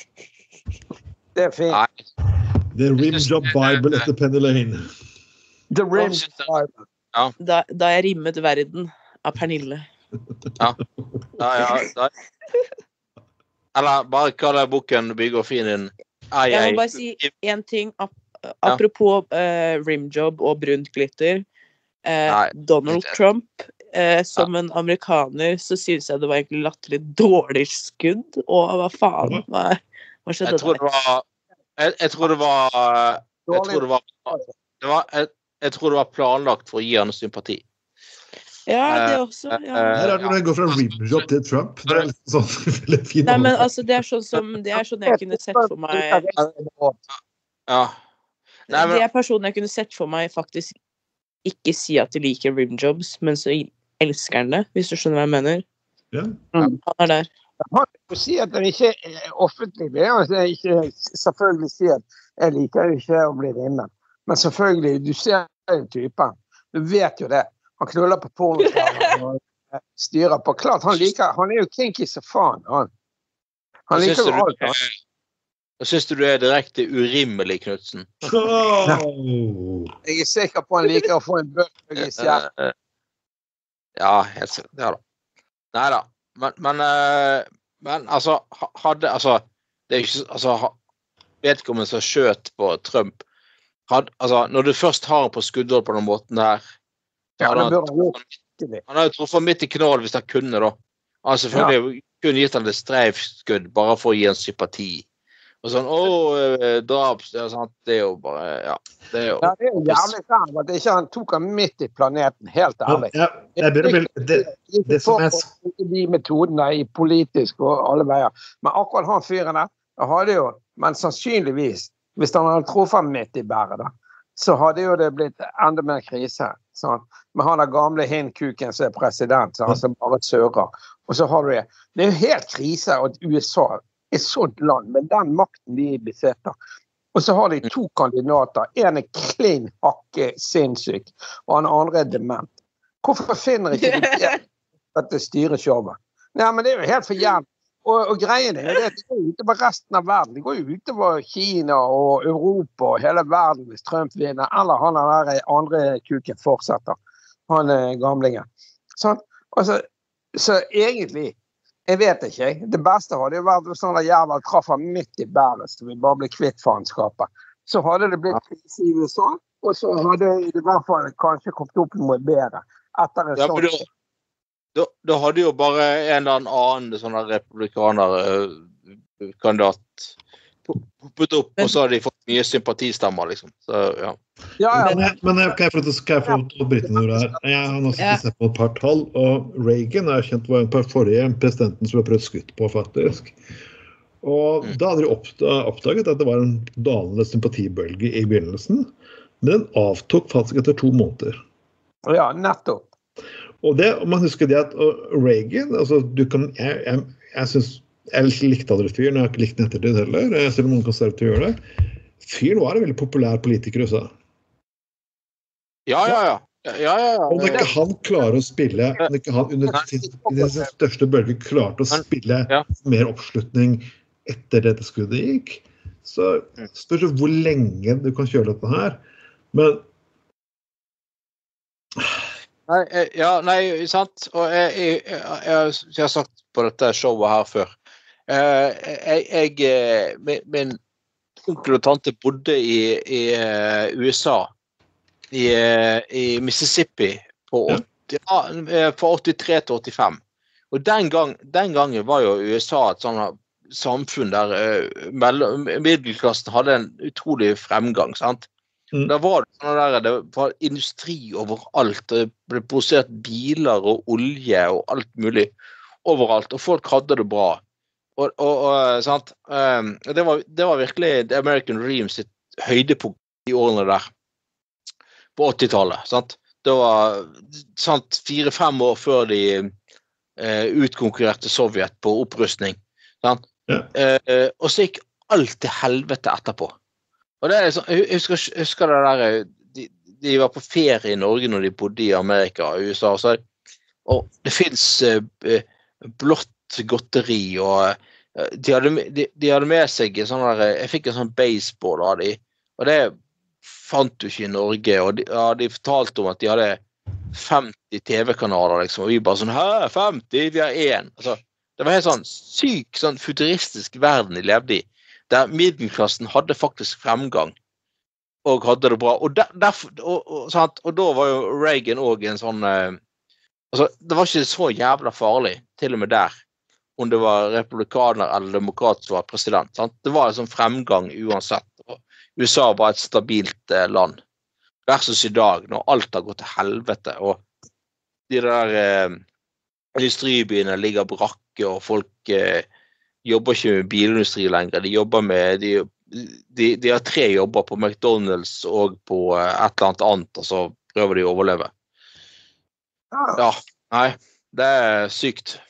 Det er fint. The Rimjob Bible etter Penny Lane. The Rim ja. da, da jeg rimmet verden av Pernille. Ja. Ja, ja, da. Eller bare kall det boken biografien din. Ai, jeg må bare si en ting ap apropos ja. uh, rimjob og brunt glitter. Uh, Donald Trump uh, som ja. En amerikaner så synes jeg det var egentlig latterlig dårlig skudd, og hva faen hva, hva skjedde jeg tror det var jeg, jeg tror det var jeg tror det var det var et Jeg tror det var planlagt for å gi han sympati. Ja, det også. Ja. Her er det når jeg går fra rimjob til Trump. Det er litt sånn veldig fint. Nei, men altså, det er sånn som, det er sånn jeg kunne sett for meg. Ja. Nei, men... Det er personen jeg kunne sett for meg faktisk ikke si at de liker rimjobs, men så elsker han det, hvis du skjønner hva jeg mener. Ja. Han er der. Han må si at det ikke er offentlig. Det er ikke selvfølgelig si at jeg liker ikke å bli rimmet. Men selvfølgelig, du ser en type. Du vet jo det. Han knuller på pornoskjermen og styrer på. Klart, han liker, han er jo kinky så faen, han. Han liker jo alt, han. Da synes du du er direkte urimelig, Knudsen. Oh. Jeg er sikker på han liker å få en bøk i kjært. Ja, helt sikkert. Ja da. Neida. Men, men, men, altså, hadde, altså, det er ikke, altså, vedkommende som skjøt på Trump, Had, altså, når du først har han på skuddhold på den måten der, ja, han, han, han har jo truffet midt i knall hvis han kunne da. Han selvfølgelig ja. Kunne gitt han det streifskudd bare for å gi en sympati. Og sånn, åh, drap, det er, sant, det er jo bare, ja. Det er jo, ja, det er jo jævlig sant, at ikke han tok han midt i planeten, helt ærlig. Ja, jeg begynner å det, det, det som er... De metodene i politisk og alle veier. Men akkurat han fyren der, da hadde jo, men sannsynligvis, hvis han hadde truffet midt i bæret da, så hadde jo det blitt enda mer krise. Sånn. Men han er gamle hinnkuken som er president, så han som bare sører. Og så har du det. Det er jo helt krise at U S A er sånt land, med den makten de besitter. Og så har de to kandidater. En er klin hakke sinnssyk, og han andre er dement. Hvorfor finner ikke de at det styrer showet? Nei, men det er jo helt for jævlig. Og, og greiene er det, det går utover resten av verden. Det går jo utover Kina og Europa og hele verden hvis Trump vinner, eller han der andre kuken fortsetter. Han er gamlingen. Sånn. Så, så egentlig, jeg vet ikke, det beste hadde jo vært sånn at jævla traff han midt i bæret, så vi bare ble kvitt faenskapet. Så hadde det blitt krise i U S A, og så hadde det i hvert fall kanskje kommet opp noe bedre. Etter en ja, sånn... Da, da hadde jo bare en eller annen sånn republikaner uh, kandidat poppet opp, og så hadde de fått mye sympatistemmer, liksom. Så, ja. Ja, ja. Men, men kan jeg få til å bryte noe her? Jeg har også sett på et par tall, og Reagan er kjent var en par forrige presidenten som var prøvd skutt på, faktisk. Og da hadde de oppdaget at det var en dalende sympatibølge i begynnelsen, men den avtok faktisk etter to måneder. Ja, nettopp. Og det, om man husker det at Reagan, altså du kan, jeg, jeg, jeg synes, jeg likte aldri fyren, jeg har ikke likt den ettertid heller, selv om noen konservative gjør det. Fyren var en veldig populær politiker i U S A. Ja, ja, ja. ja, ja, ja. Og når ikke han klarer å spille, når ikke han under sin største bølge klarte å spille mer oppslutning etter dette skuddet gikk. Så spørs det hvor lenge du kan kjøre dette her. Men Nei, ja, nei, sant. Og jeg, jeg, jeg, jeg har sagt på dette showet her før. Jeg, jeg min, min onkel og tante bodde i, i U S A, i, i Mississippi, på, åtti, ja, fra åttitre til åttifem. Og den, gang, den gangen var jo U S A et sånt samfunn der middelklassen hadde en utrolig fremgang, sant? Mm. Der var det, sånn der, det var industri overalt, det ble produsert biler og olje og alt mulig overalt, og folk hadde det bra. Og, og, og sant? Um, det, var, det var virkelig The American Dream sitt høydepunkt i årene der, på åttitallet, sant? Det var sant, fire-fem år før de uh, utkonkurrerte Sovjet på opprustning, sant? Ja. Uh, og så gikk alt til helvete etterpå. Og det er sånn, jeg husker, jeg husker det der, de, de var på ferie i Norge når de bodde i Amerika og U S A, så, og det finnes uh, blått godteri, og uh, de, hadde, de, de hadde med seg sånn der, jeg fikk en sånn baseball av de, og det fant du ikke i Norge, og de, ja, de fortalte om at de hadde femti T V-kanaler, liksom, og vi bare sånn, hæ, femti, vi har en. Altså, det var helt sånn syk, sånn futuristisk verden de levde i, der middelklassen hadde faktisk fremgang og hadde det bra. Og, der, der, og, og, sant? Og da var jo Reagan også en sånn eh, altså, det var ikke så jævla farlig, til og med der, om det var republikaner eller demokrat som var president. Sant? Det var en sånn fremgang uansett. Og U S A var et stabilt eh, land. Versus i dag, når alt har gått til helvete, og de der eh, industribyene ligger brakke, og folk eh, jobber ikke med bilindustri lenger, de jobber med, de, de, de har tre jobber på McDonald's og på et eller annet annet, og så prøver de å overleve. Ja, nei, det er sykt.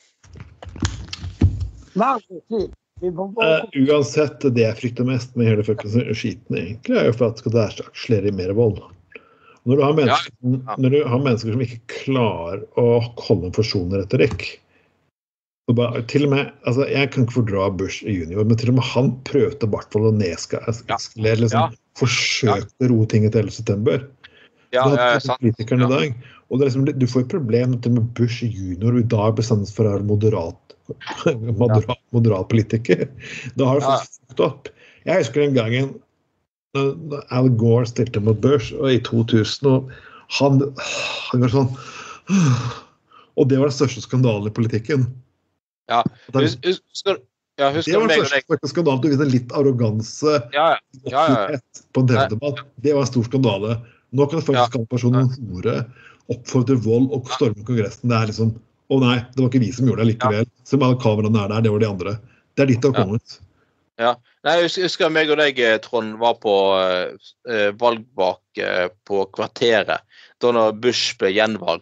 Uh, uansett, det jeg frykter mest med hele skiten egentlig, er jo for at det er akselerer mer vold. Når du har mennesker, ja. Ja. Når du har mennesker som ikke klarer å holde en forsonende retorikk, og bare, til og med, altså jeg kan ikke fordra Bush junior, men til og med han prøvde i hvert fall å nedskalere, liksom, ja. Forsøkte å roe tinget til ellevte september. Ja, det er sant. Politikerne ja. I dag. Og det er liksom, du får et problem til med Bush junior, og i dag bestandes for å være moderat, moderat, ja. Moderat politiker. Da har det fått ja. Fukt opp. Jeg husker den gangen når Al Gore stilte mot Bush, og i to tusen, og han, han var sånn, og det var den største skandalen i politikken. Ja, husk, husk, ja, husk det var den største skandalen, du visste litt arroganse ja, ja, ja, ja. På en T V-debatt. Det var en stor skandale. Nå kan det faktisk kalle personen ja. Hore, oppfordre vold og storme kongressen. Det er liksom, å nei, det var ikke vi som gjorde det likevel. Ja. Som alle kameraene er der, det var de andre. Det er litt av kommet. Ja. Nei, jeg husker meg og deg, Trond, var på uh, valgvak uh, på Kvarteret, da når Bush ble gjenvalgt.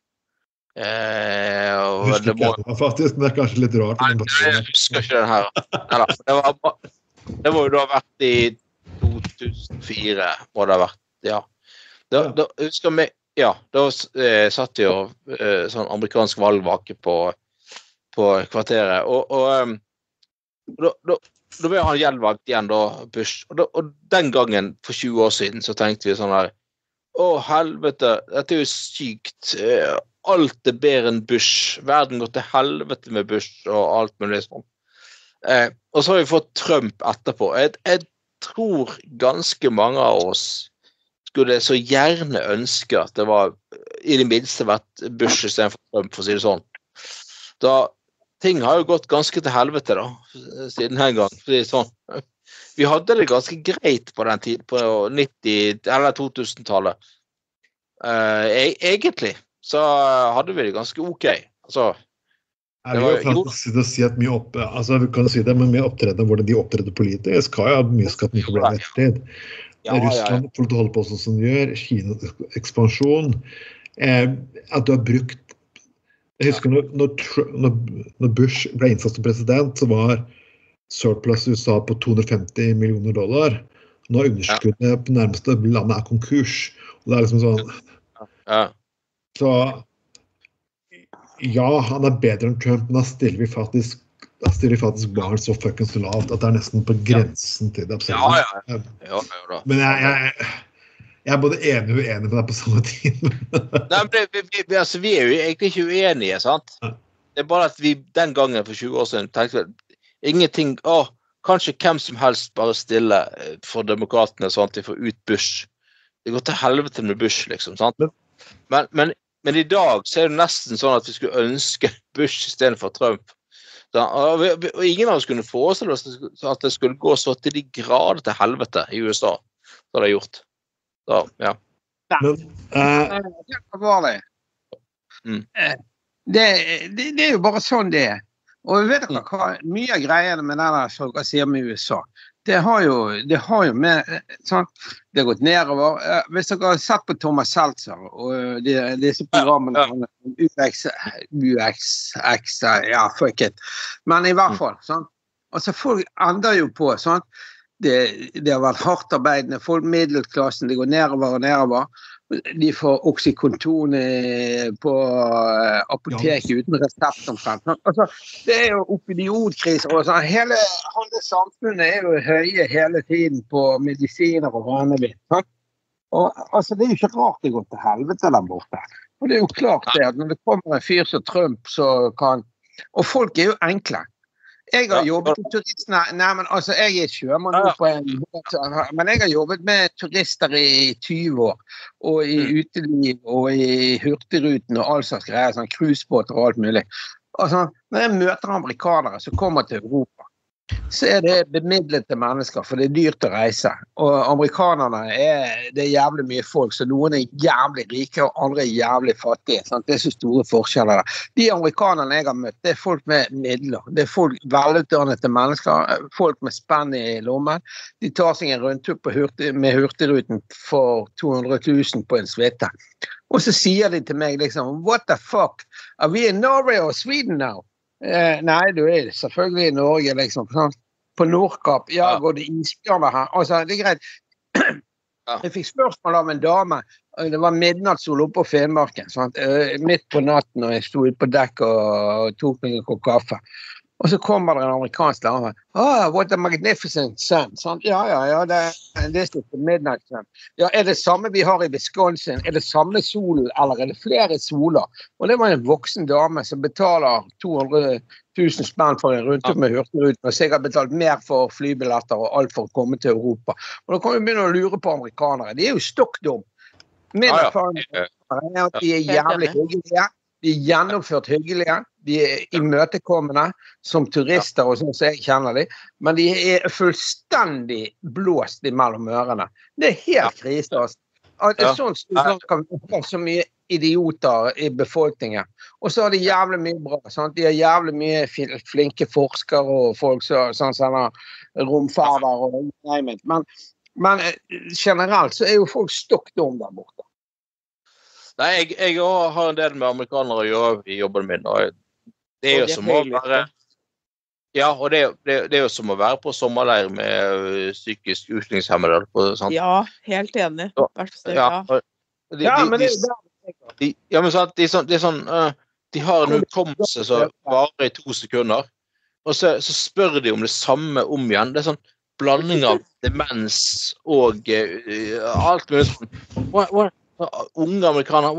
Eh, og husker det må... ikke jeg faktisk, men det er kanskje litt rart. Nei, nei jeg husker ikke den her. Neida, det, var, det må jo da ha vært i to tusen fire, må det ha vært, ja. Da, da husker jeg, ja, da eh, satt jo eh, sånn amerikansk valgvake på, på Kvarteret, og, og um, da, da, da ble han gjenvalgt igjen da, Bush, og, da, og den gangen for tjue år siden så tenkte vi sånn her, å helvete, dette er jo sykt, eh, alt er bedre enn Bush. Verden går til helvete med Bush og alt mulig sånn. Eh, og så har vi fått Trump etterpå. Jeg, jeg tror ganske mange av oss skulle så gjerne ønske at det var i det minste vært Bush i stedet for Trump, for å si det sånn. Da, ting har jo gått ganske til helvete da, siden den gang. For å si det sånn. Vi hadde det ganske greit på den tid, på nitti- eller to tusen-tallet. Eh, egentlig. Så hadde vi det ganske ok. Altså, det var jo faktisk å si at mye opp, altså vi kan si det, men mye opptreden hvordan de opptreder politisk, skal jo ha mye skatt mye problem ettertid. Ja, Russland får ja, ja. Holde på sånn som de gjør, Kinas ekspansjon, eh, at du har brukt, jeg husker når, når, når Bush ble innsatt som president, så var surplus i U S A på to hundre og femti millioner dollar. Nå er underskuddet ja. På nærmeste landet er konkurs. Og det er liksom sånn, ja. Så ja, han er bedre enn Trump, men da stiller vi faktisk da stiller faktisk barn så fuckings lavt at det er nesten på grensen til det absurde. Ja, ja, ja. ja, ja Men jeg, jeg, jeg er både enig og uenig på det på samme tid. Nei, men det, vi, vi, altså, vi er jo egentlig ikke uenige, sant? Ja. Det er bare at vi den gangen for tjue år siden tenkte ingenting, å, kanskje hvem som helst bare stille for demokratene, sånn at de får ut Bush. Det går til helvete med Bush, liksom, sant? Men, men, men i dag så er det nesten sånn at vi skulle ønske Bush i stedet for Trump. Så, og, vi, og ingen av oss kunne forestille oss at det skulle gå så til de grader til helvete i U S A, så det er gjort. Så, ja. Men, uh, mm. det, det, det er jo bare sånn det er. Og vet dere hva, mye av greiene med denne som dere sier med U S A, det har jo, det har jo med, sånn, det har gått nedover. Hvis dere har sett på Thomas Seltzer, og de, disse programmene, ja, ja. U X, U X, X, ja, fuck it. Men i hvert fall, sånn. Altså folk ender jo på, sånn, det, det har vært hardt arbeidende, folk middelklassen, det går nedover og nedover. De får Oxycontin på apoteket ja. Uten resept omtrent. Altså, det er jo opinionskriser og sånn. Hele, hele samfunnet er jo høye hele tiden på medisiner og vanevinn. Og altså, det er jo ikke rart det går til helvete der borte. Og det er jo klart det at når det kommer en fyr som Trump, så kan... Og folk er jo enkle. Jeg har jobbet med turister, nei, men altså, jeg er sjømann nå på en, men jeg har jobbet med turister i tyve år, og i uteliv, og i hurtigruten, og all slags greier, sånn cruisebåter og alt mulig. Altså, når jeg møter amerikanere som kommer til Europa, så er det bemidlete mennesker, for det er dyrt å reise. Og amerikanerne er, det er jævlig mye folk, så noen er jævlig rike, og andre er jævlig fattige. Sant? Det er så store forskjeller der. De amerikanerne jeg har møtt, det er folk med midler. Det er folk velutdannede mennesker, folk med spenn i lommen. De tar seg en rundtur på hurtig, med hurtigruten for to hundre tusen på en svitte. Og så sier de til meg liksom, what the fuck? Are we in Norway or Sweden now? Eh, nei, du er selvfølgelig i Norge, liksom, på Nordkapp. Ja, ja. Går det isbjørner her? Altså, det er greit. Ja. Jeg fikk spørsmål av en dame. Det var midnattssol oppe på Finnmarken, sånn, midt på natten, og jeg sto ut på dekk og, og tok meg en kopp kaffe. Og så kommer det en amerikansk dame. Oh, what a magnificent sun. Sånn, ja, ja, ja, det, det er midnight sun. Ja, er det samme vi har i Wisconsin? Er det samme solen, eller er det flere soler? Og det var en voksen dame som betaler to hundre tusen spenn for en rundtur med hurtigruten, og sikkert betalt mer for flybilletter og alt for å komme til Europa. Og da kan vi begynne å lure på amerikanere. De er jo stokkdom. Min erfaring er at de er jævlig hyggelige. De er gjennomført hyggelige, de er imøtekommende som turister og sånn som jeg kjenner de, men de er fullstendig blåst imellom ørene. Det er helt krise, altså. At det er sånn at kan være så mye idioter i befolkningen. Og så har de jævlig mye bra, sant? De har jævlig mye flinke forskere og folk som sånn, sånn, romferder og neimen. Men, men generelt så er jo folk stokkdom der borte. Nei, jeg, jeg har en del med amerikanere å gjøre i jobben min, og det er jo som å være, ja, og det, det, det er jo som å være på sommerleir med psykisk utviklingshemmede. Sant? Ja, helt enig. Ja, ja, de, ja, men det de, de, ja, men sant, de, de, sånn, de har en utkommelse som varer i to sekunder, og så, så spør de om det samme om igjen. Det er sånn blanding av demens og uh, alt mulig sånn. What, what? Unge amerikanere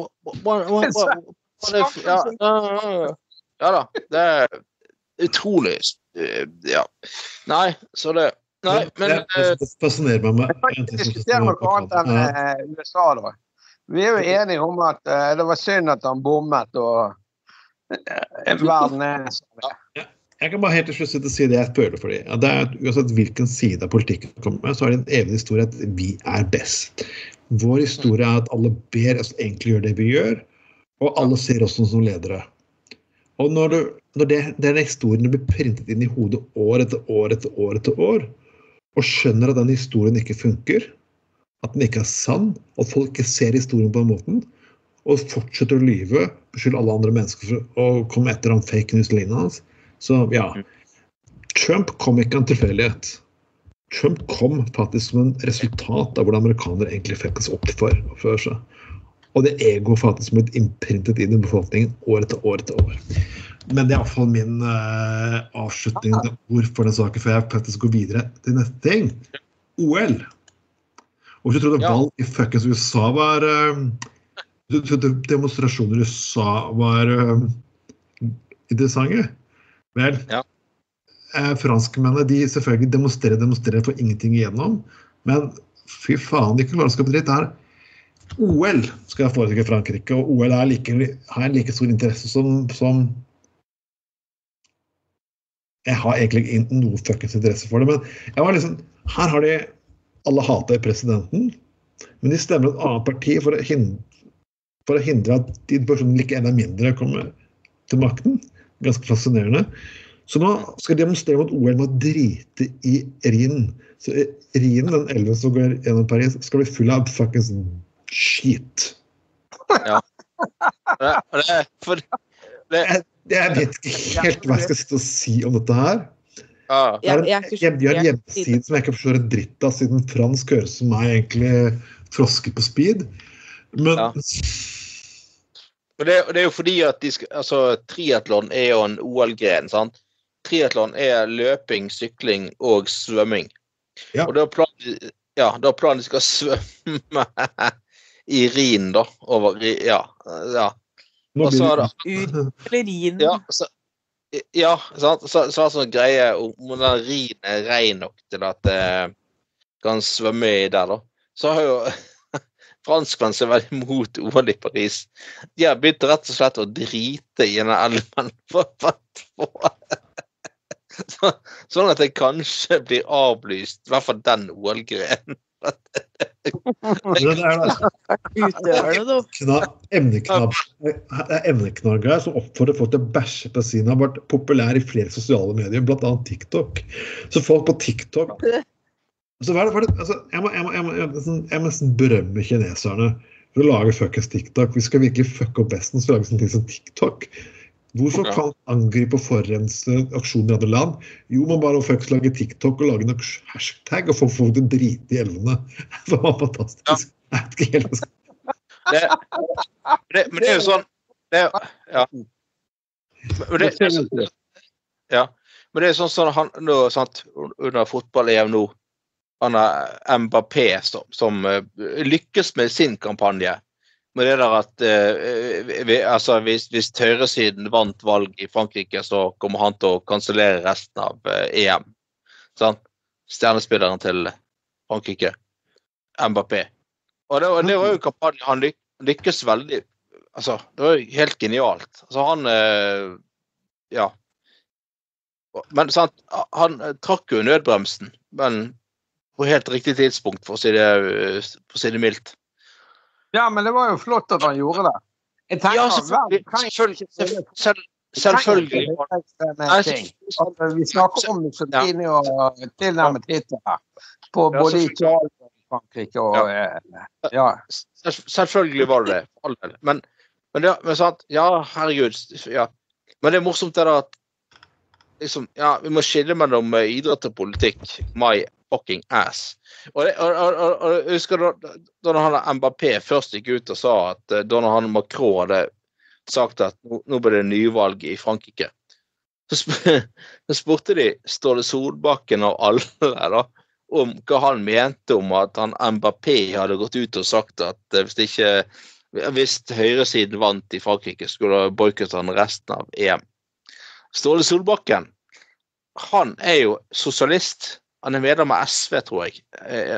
ja, ja da, det er utrolig ja, nei, så det nei, men det fascinerer meg med jeg diskuterer noe annet enn U S A da. Vi er jo enige om at uh, det var synd at han bommet og uh, verden er ja. Jeg kan bare helt til slutt si det jeg føler for dem. Det er uansett hvilken side av politikken kommer med, så er det en evig historie at vi er best. Vår historie er at alle ber oss egentlig gjøre det vi gjør, og alle ser oss som ledere. Og når, du, når det, den historien blir printet inn i hodet år etter år etter år etter år, og skjønner at den historien ikke funker, at den ikke er sann, og folk ikke ser historien på den måten, og fortsetter å lyve, beskylde alle andre mennesker og komme etter han fake news-linjen hans, så ja, Trump kom ikke en tilfeldighet. Trump kom faktisk som en resultat av hvordan amerikanere egentlig faktisk oppfører seg. Og det ego faktisk som et innprintet inn i befolkningen år etter år etter år. Men det er i hvert fall min uh, avslutning ord for den saken, før jeg faktisk går videre til neste ting. O L. Og hvis du trodde ja. valg i fuckings U S A var uh, du trodde demonstrasjoner i U S A var uh, interessante? Vel, ja. uh, franskmennene, de selvfølgelig demonstrerer, demonstrerer for ingenting igjennom, men fy faen, de kan klare å skape dritt her. O L skal jeg foretrekke Frankrike, og O L er like, har en like stor interesse som, som jeg har egentlig ikke noe fuckings interesse for det, men jeg var liksom, her har de, alle hater presidenten, men de stemmer et annet parti for å hindre, for å hindre at de personene like enda mindre kommer til makten. Ganske fascinerende. Så nå skal de demonstrere mot O L med å drite i Rhinen. Så Rhinen, den elven som går gjennom Paris, skal bli full av fuckings shit. Ja. Det, det, for, det, jeg, jeg vet ikke helt hva jeg skal sitte og si om dette her. Ah. Det er en, jeg, jeg, de har en hjemmeside som jeg ikke forstår en dritt av, siden fransk høres som meg egentlig frosker på speed. Men... Ja. Men det, det er jo fordi at de skal, altså, triathlon er jo en O L-gren, sant? Triathlon er løping, sykling og svømming. Ja. Og da er planen, ja, da er planen de skal svømme i Rhinen da, over, ja, ja. Og så er det... Eller Rhinen. Ja, så, ja, sant? Så, så er det sånn greie om den Rhinen er ren nok til at det kan svømme i der da. Så har jo... franskmenn som er veldig mot O L i Paris. De har begynt rett og slett å drite i denne elven. Så, sånn at det kanskje blir avlyst, i hvert fall den O L-grenen. Emneknagger som oppfordrer folk til å bæsje på siden har vært populær i flere sosiale medier, blant annet TikTok. Så folk på TikTok Så hva er det, hva er det? Altså, jeg, må, jeg, må, jeg, må, jeg, må, jeg må nesten berømme kineserne for å lage fuckings TikTok. Vi skal virkelig fucke opp Vesten, så lager vi sånn ting som TikTok. Hvorfor kan man angripe og forurense aksjoner i andre land? Jo, man bare fuckings lage TikTok og lage en hashtag og få folk til å drite i elvene. Det var fantastisk. Ja. Jeg vet ikke helt. Det, det, men det er jo sånn det, ja. Men det, ja. Men det er sånn sånn han nå, sant, under fotball-E M nå, han er Mbappé som, som uh, lykkes med sin kampanje med det der at uh, vi, altså, hvis, hvis høyresiden vant valg i Frankrike, så kommer han til å kansellere resten av uh, E M. Sånn? Stjernespilleren til Frankrike, Mbappé. Og det, det var jo kampanjen, han lyk, lykkes veldig, altså, det var jo helt genialt. Altså han, uh, ja, men sant, han trakk jo nødbremsen, men på helt riktig tidspunkt, for å si det, for å si det mildt. Ja, men det var jo flott at han gjorde det. Jeg tenker, ja, selvfølgelig. Selvfølgelig. Selv, selvfølgelig. Altså, vi snakker om Mussolini og tilnærmet Hitler på både Italia og Frankrike. Og, ja. Selvfølgelig var det det. Men, men, det, men sant, ja, herregud. Ja. Men det er morsomt det da at liksom, ja, vi må skille mellom idrett og politikk. My fucking ass. Og, det, og, og, og, og jeg husker da, da han Mbappé først gikk ut og sa at da han Macron hadde sagt at nå, nå ble det nyvalg i Frankrike, så, sp så spurte de Ståle Solbakken og alle da, om hva han mente om at han Mbappé hadde gått ut og sagt at hvis det ikke hvis høyresiden vant i Frankrike, skulle boykotte han resten av E M. Ståle Solbakken, han er jo sosialist. Han er medlem av S V, tror jeg.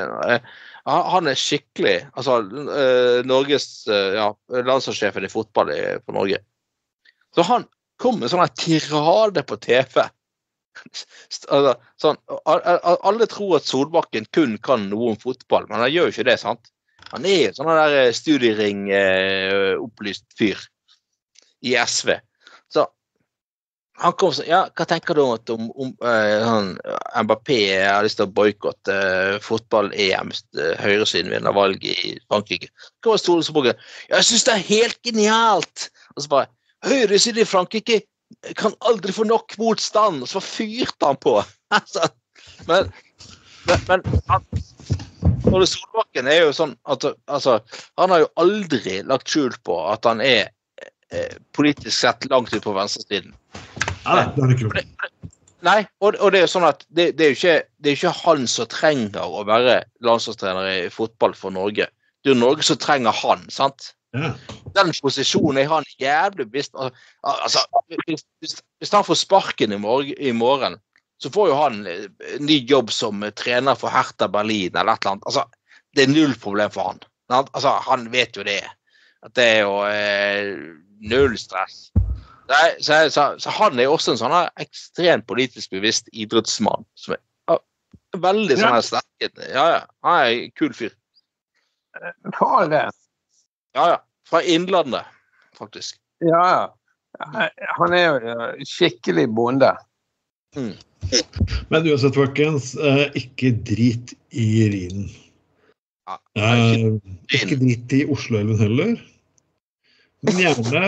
Han er skikkelig, altså Norges, ja, landslagssjefen i fotball for Norge. Så han kom med sånne tirade på T V. Altså, sånn, alle tror at Solbakken kun kan noe om fotball, men han gjør jo ikke det, sant? Han er jo sånn der studiering opplyst fyr i S V. Så han kom sånn, ja, hva tenker du om, om, om uh, han, Mbappé har lyst til å boykotte uh, fotball-E M, uh, høyresiden vinner valg i Frankrike? Hva var Ståle Solbakken? Jeg synes det er helt genialt! Og så bare, høyresiden i Frankrike kan aldri få nok motstand, og så fyrte han på. Altså, men, men, men han, Ståle Solbakken er jo sånn, at, altså, han har jo aldri lagt skjul på at han er eh, politisk sett langt ut på venstresiden. Ja, det er ikke kult. Nei, og, og det er jo sånn at det, det, er jo ikke, det er jo ikke han som trenger å være landslagstrener i fotball for Norge. Det er jo Norge som trenger han, sant? Ja. Den posisjonen er han jævlig bevisst. Altså, hvis, hvis, hvis han får sparken i morgen, i morgen, så får jo han en ny jobb som trener for Hertha Berlin eller et eller annet. Altså, det er null problem for han. Altså, han vet jo det. At det er jo eh, null stress. Nei, så, så, så han er også en sånn ekstremt politisk bevisst idrettsmann som er uh, veldig sånn her sterket. Ja, ja, han er en kul fyr. Hva er det? Ja, ja, fra Innlandet, faktisk. Ja, ja. Han er jo skikkelig bonde. Mm. Men uansett, folkens, uh, ikke drit i Rhinen. Ja, uh, ikke drit i Oslo-elven heller. Men gjerne...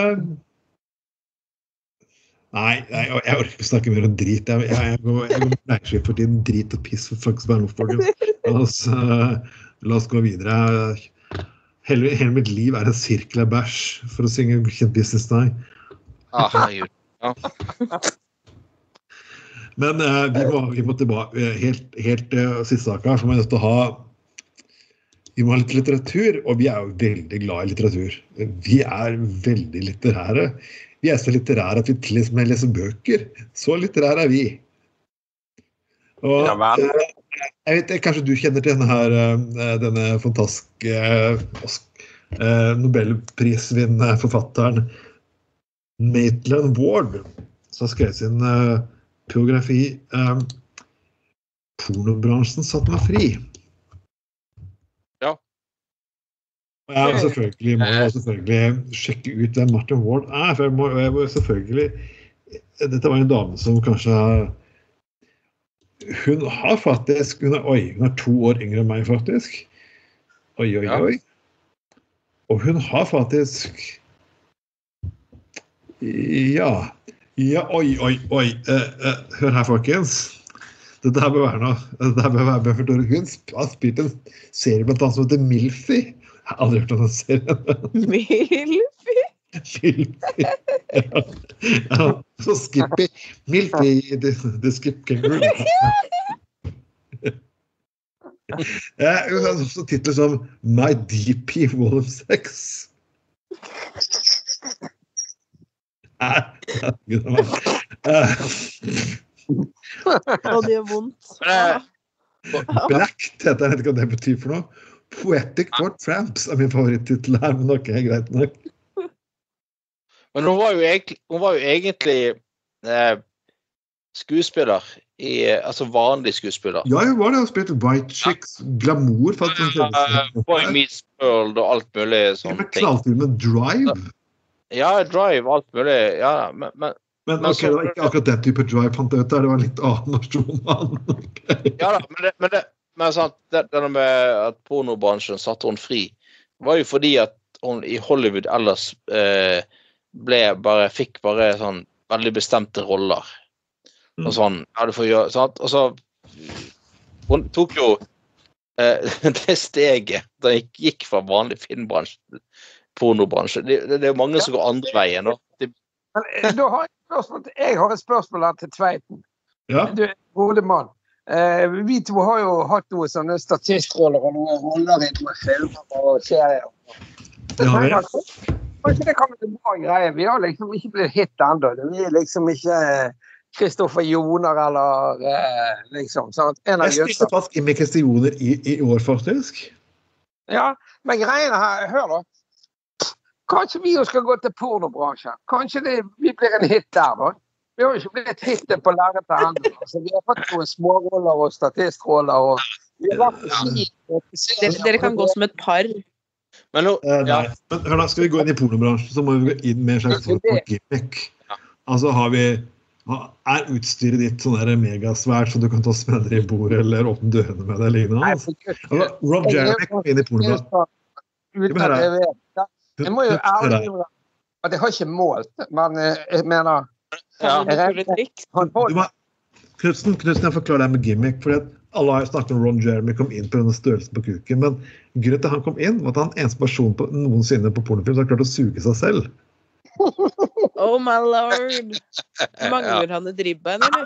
Nei, nei, jeg orker ikke snakke mer om drit. Jeg, jeg, jeg går jeg går nærskip for tiden. Drit og piss for faktisk bare folkens. La oss, uh, la oss gå videre. Hele, hele mitt liv er en sirkel av bæsj, for å synge Kjent Business Day. Ah, herregud. Ja. Men uh, vi, må, vi må tilbake. Helt, helt uh, siste sak her, så må vi nødt til å ha vi må ha litt litteratur, og vi er jo veldig glad i litteratur. Vi er veldig litterære. Vi er så litterære at vi til og med leser bøker. Så litterære er vi. Og, Ja, vel. eh, jeg vet, kanskje du kjenner til denne her, eh, denne fantastiske eh, Nobelprisvinnende forfatteren Maitland Ward, som har skrevet sin eh, biografi eh, Pornobransjen satt meg fri. Ja. Og jeg må selvfølgelig, må jeg selvfølgelig sjekke ut hvem Martin Ward er, for jeg må, jeg må selvfølgelig, dette var en dame som kanskje har, hun har faktisk, hun er, oi, hun er to år yngre enn meg faktisk, oi, oi, Ja. oi, og hun har faktisk, ja, ja, oi, oi, oi, eh, eh, hør her folkens, dette her bør være noe, dette her bør være med for hun har spilt en serie blant annet som heter Milfy. Jeg har aldri hørt om den serien. Milfy? Milfy. Ja. Ja. Så Skippy. Milfy, the, the Skip Kangaroo. Ja, hun har også titler som My D P Volume seks. Nei, Gud, det var... Og det gjør vondt. Men, Black, heter den, jeg vet ikke hva det betyr for noe. Poetic for Tramps er min favoritttitel her, men ok, greit nok. men hun var jo egentlig, hun var jo egentlig eh, skuespiller, i, altså vanlig skuespiller. Ja, hun var det, hun spilte White Chicks, glamour, for at hun Uh, Boy Meets World og alt mulig sånne med ting. knallfilmen Drive. Ja, Drive, alt mulig. Ja, men, men Men Men ok, så- det var ikke akkurat den type Drive fant jeg ut der, det var en litt annen versjon av den. Okay. ja da, men det, men det men sant, det, det med at pornobransjen satte hun fri, var jo fordi at hun i Hollywood ellers eh, ble bare, fikk bare sånn veldig bestemte roller. Mm. Og sånn, ja, du får gjøre, sant? Og så, hun tok jo eh, det steget, da jeg gikk fra vanlig filmbransje til pornobransje. Det, det, det er mange som går andre veien, da. De, Men da har jeg, et spørsmål til, jeg har et spørsmål her til Tveiten. Ja, Du, gode mann. Eh, vi to har jo hatt noen sånne statistroller og noen roller i noen filmer og serier. det har vi. Kanskje det kan være en bra greie. Vi har liksom ikke blitt hit enda. Vi er liksom ikke Kristoffer Joner eller eh, liksom. Sant? En av Jeg stilte gutta. fast inn med Kristioner i, i år, faktisk. Ja, men greiene her, hør da. Kanskje vi jo skal gå til pornobransjen. Kanskje det, vi blir en hit der da. Vi har jo ikke blitt hittet på lerretet enda. Så vi har fått noen småroller og statistroller. Og vi har vært i Dere, dere kan gå som et par. men nå, Eh, ja, nei, men hør da, skal vi gå inn i pornobransjen, så må vi gå inn med en slags form for gimmick. Ja. Altså har vi, er utstyret ditt sånn her megasvært, så du kan ta smedder i bordet eller åpne dørene med det eller lignende? Nei, Altså, for Gud. altså, Rob Jeremy kom inn i pornobransjen. Uten at jeg vet. Jeg må jo ærlig innrømme at jeg har ikke målt, men eh, jeg mener ja. Kan du følge triks? han Du holdt må, Knudsen, Knudsen, jeg forklarer deg med gimmick, fordi at alle har snakket om Ron Jeremy kom inn på denne størrelsen på kuken, men grunnen til at han kom inn var at han eneste person på, noensinne på pornofilm som har klart å suge seg selv. Oh my lord. Mangler han et ribbein, eller?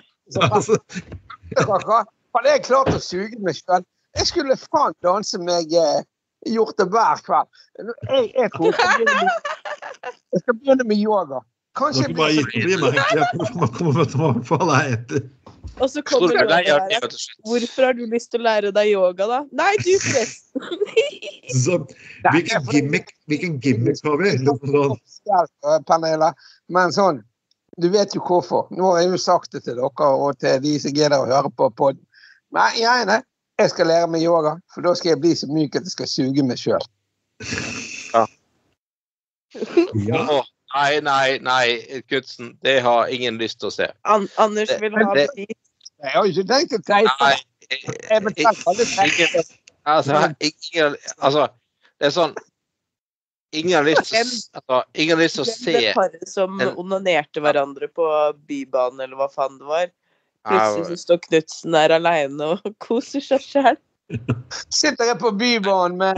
Hadde jeg klart å suge meg selv? Jeg skulle faen danse meg eh, gjort det hver kveld. Jeg, jeg, tror jeg, skal begynne med, jeg skal begynne med yoga. Kanskje jeg bare gitt bli meg egentlig. Man kommer med å få deg etter. Og så kommer yoga der. Hvorfor har du lyst til å lære deg yoga da? Nei, du forresten. Så, hvilken gimmick, hvilken gimmick har vi? Pernille, men sånn, du vet jo hvorfor. Nå har jeg jo sagt det til dere og til de som gidder å høre på podden. Men jeg, nei, jeg skal lære meg yoga, for da skal jeg bli så myk at jeg skal suge meg selv. Ja. Ja. Nei, nei, nei, Knudsen, det har ingen lyst til å se. An Anders vil ha det. Jeg har ikke tenkt å teite. Jeg betalte alle teite. Altså, ingen, altså, det er sånn, ingen har lyst til, altså, ingen har lyst til å se. Det paret som onanerte hverandre på bybanen, eller hva faen det var. Plutselig så står Knudsen der alene og koser seg selv. Sitter jeg på bybanen med...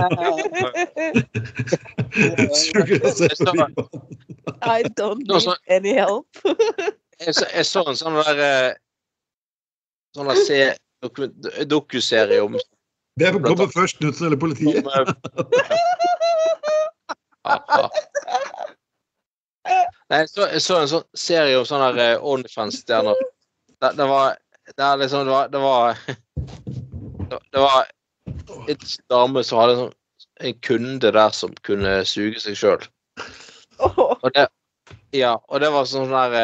I don't need any help. Jeg så en sånn der, sånn der se, dokuserie om... Det kommer først, Knudsen eller politiet. Nei, jeg så, jeg så en sånn serie om sånne der OnlyFans-stjerner. Det, det var, det er liksom, det var, det var, det var et dame som hadde en, sånn, en kunde der som kunne suge seg selv. Og det, ja, og det var sånn der,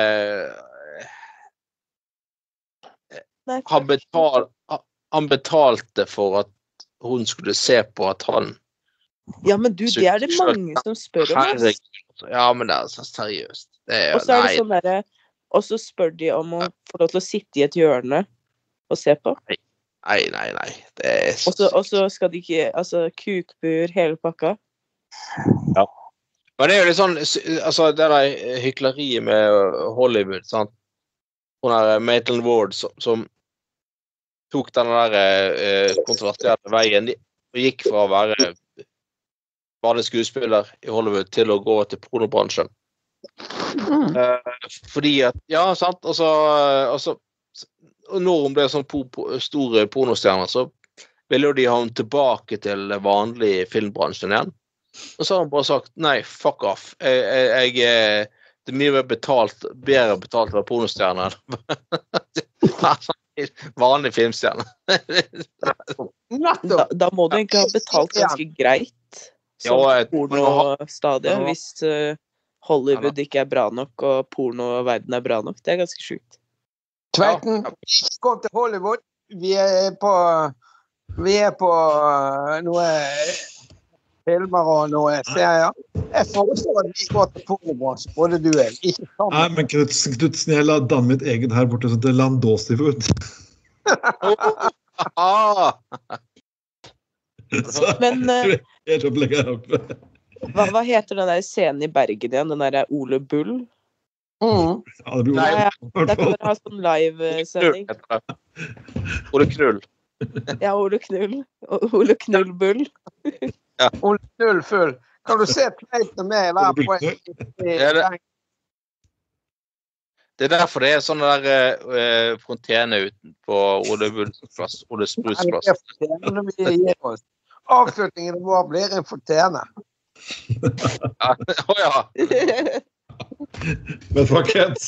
eh, han, betal, han betalte for at hun skulle se på at han ja, men du, det er det mange som spør om oss. Ja, men det er så seriøst. Det er, og så er det sånn der, og så spør de om å få lov til å sitte i et hjørne og se på. Nei, nei, nei. Det er så... Og så, og så skal de ikke, altså, kukbur, hele pakka. Ja. Men det er jo litt sånn, altså, det der hykleriet med Hollywood, sant? Hun er Maitland Ward som, som tok den der eh, kontroversielle veien og gikk fra å være bare skuespiller i Hollywood til å gå til pornobransjen. Mm. Uh, fordi at, ja, sant, og så, og så og når hun ble sånn po po store pornostjerner, så ville jo de ha henne tilbake til vanlig filmbransjen igjen. Og så har hun bare sagt, nei, fuck off. Jeg, jeg, jeg, det er mye mer betalt, bedre betalt å være pornostjerne vanlig filmstjerne. da, da må du egentlig ha betalt ganske greit som ja, pornostadie, hvis uh, Hollywood ikke er bra nok, og porno-verden er bra nok. Det er ganske sjukt. Tveiten, vi kom til Hollywood. Vi er på, vi er på noe filmer og noe serier. Jeg foreslår at vi går til pornobransjen, både du og jeg. Ikke sammen. Nei, men Knudsen, Knudsen, jeg la danne mitt eget her borte, så det er Landåsi-food. Men... Helt opplegget her oppe. Hva, hva heter den der scenen i Bergen igjen? Den der Ole Bull? Mm. Ja, det blir Ole. Ja, ja. Der kan dere ha sånn live-sending. Ole Knull. Ja, Ole Knull. Ole Knull Bull. Ja. Ole Knull Full. Kan du se pleiten med hver på en... Ja, det... det er derfor det er sånn der uh, fontene uten på Ole Bulls plass. Ole Sprus plass. Avslutningen vår blir en fontene. Ja, å ja. Men folkens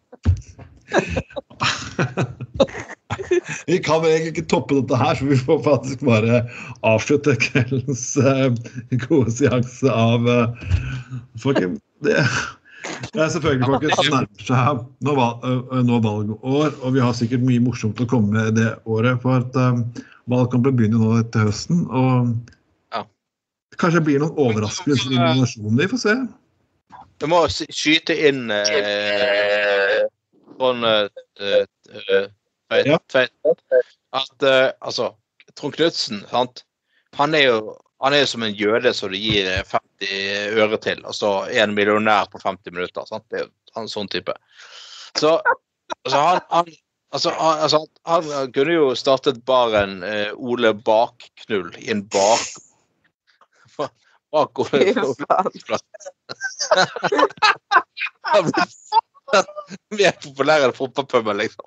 vi kan egentlig ikke toppe dette her, så vi får faktisk bare avslutte kveldens uh, gode seanse av uh, folkens, det, det er selvfølgelig folkens nærmer seg nå, uh, nå valgår, og vi har sikkert mye morsomt å komme med det året, for at uh, valgkampen begynner nå til høsten, og ja. Kanskje det blir noen overraskelser i nominasjonen, vi får se. Vi må skyte inn eh, sånn eh, eh, ja. at eh, altså, Trond Knudsen, sant? Han er jo han er jo som en jøde som du gir femti øre til, og så er en millionær på femti minutter, sant? Det er jo han sånn type. Så altså, han, han Altså, han, altså, han kunne jo startet bare en uh, Ole Bakknull i en bak bak Ole Knull. Vi er populære enn fotballpubber, liksom.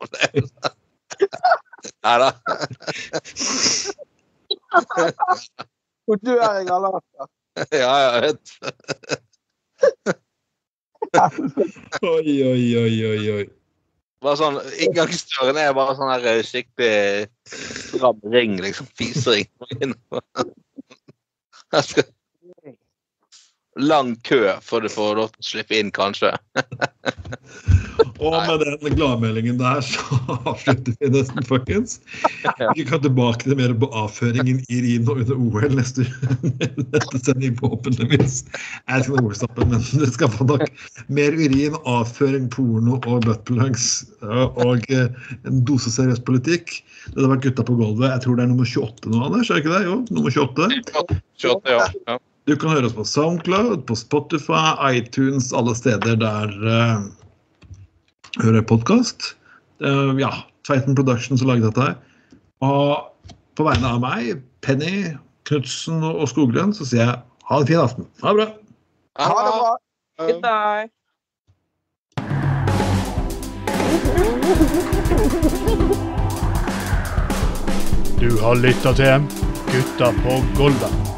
Neida. Hvor dør jeg allerede? Ja, jeg vet. Oi, oi, oi, oi, oi. Bare sånn, inngangsdøren er bare sånn her skikkelig stram ring, liksom, fisering. Jeg skal... Lang kø for du får lov til å slippe inn, kanskje. Og med den gladmeldingen der, så avslutter vi nesten, folkens. Vi kan tilbake til mer på avføringen i Rino under O L neste, neste sending på åpenligvis. Jeg skal nå ordstoppe, men det skal få nok mer urin, avføring, porno og buttplugs og en dose seriøs politikk. Det har vært gutta på gulvet. Jeg tror det er nummer tjueåtte nå, Anders, er det ikke det? Jo, nummer tjueåtte. tjueåtte, ja. Ja. Du kan høre oss på SoundCloud, på Spotify, iTunes, alle steder der uh, hører podcast. Uh, ja, Tveiten Productions har laget dette her. Og på vegne av meg, Penny, Knudsen og Skoglund, så sier jeg ha en fin aften. Ha det bra. Ha det bra. Good night. Du har lyttet til Gutta på gulvet.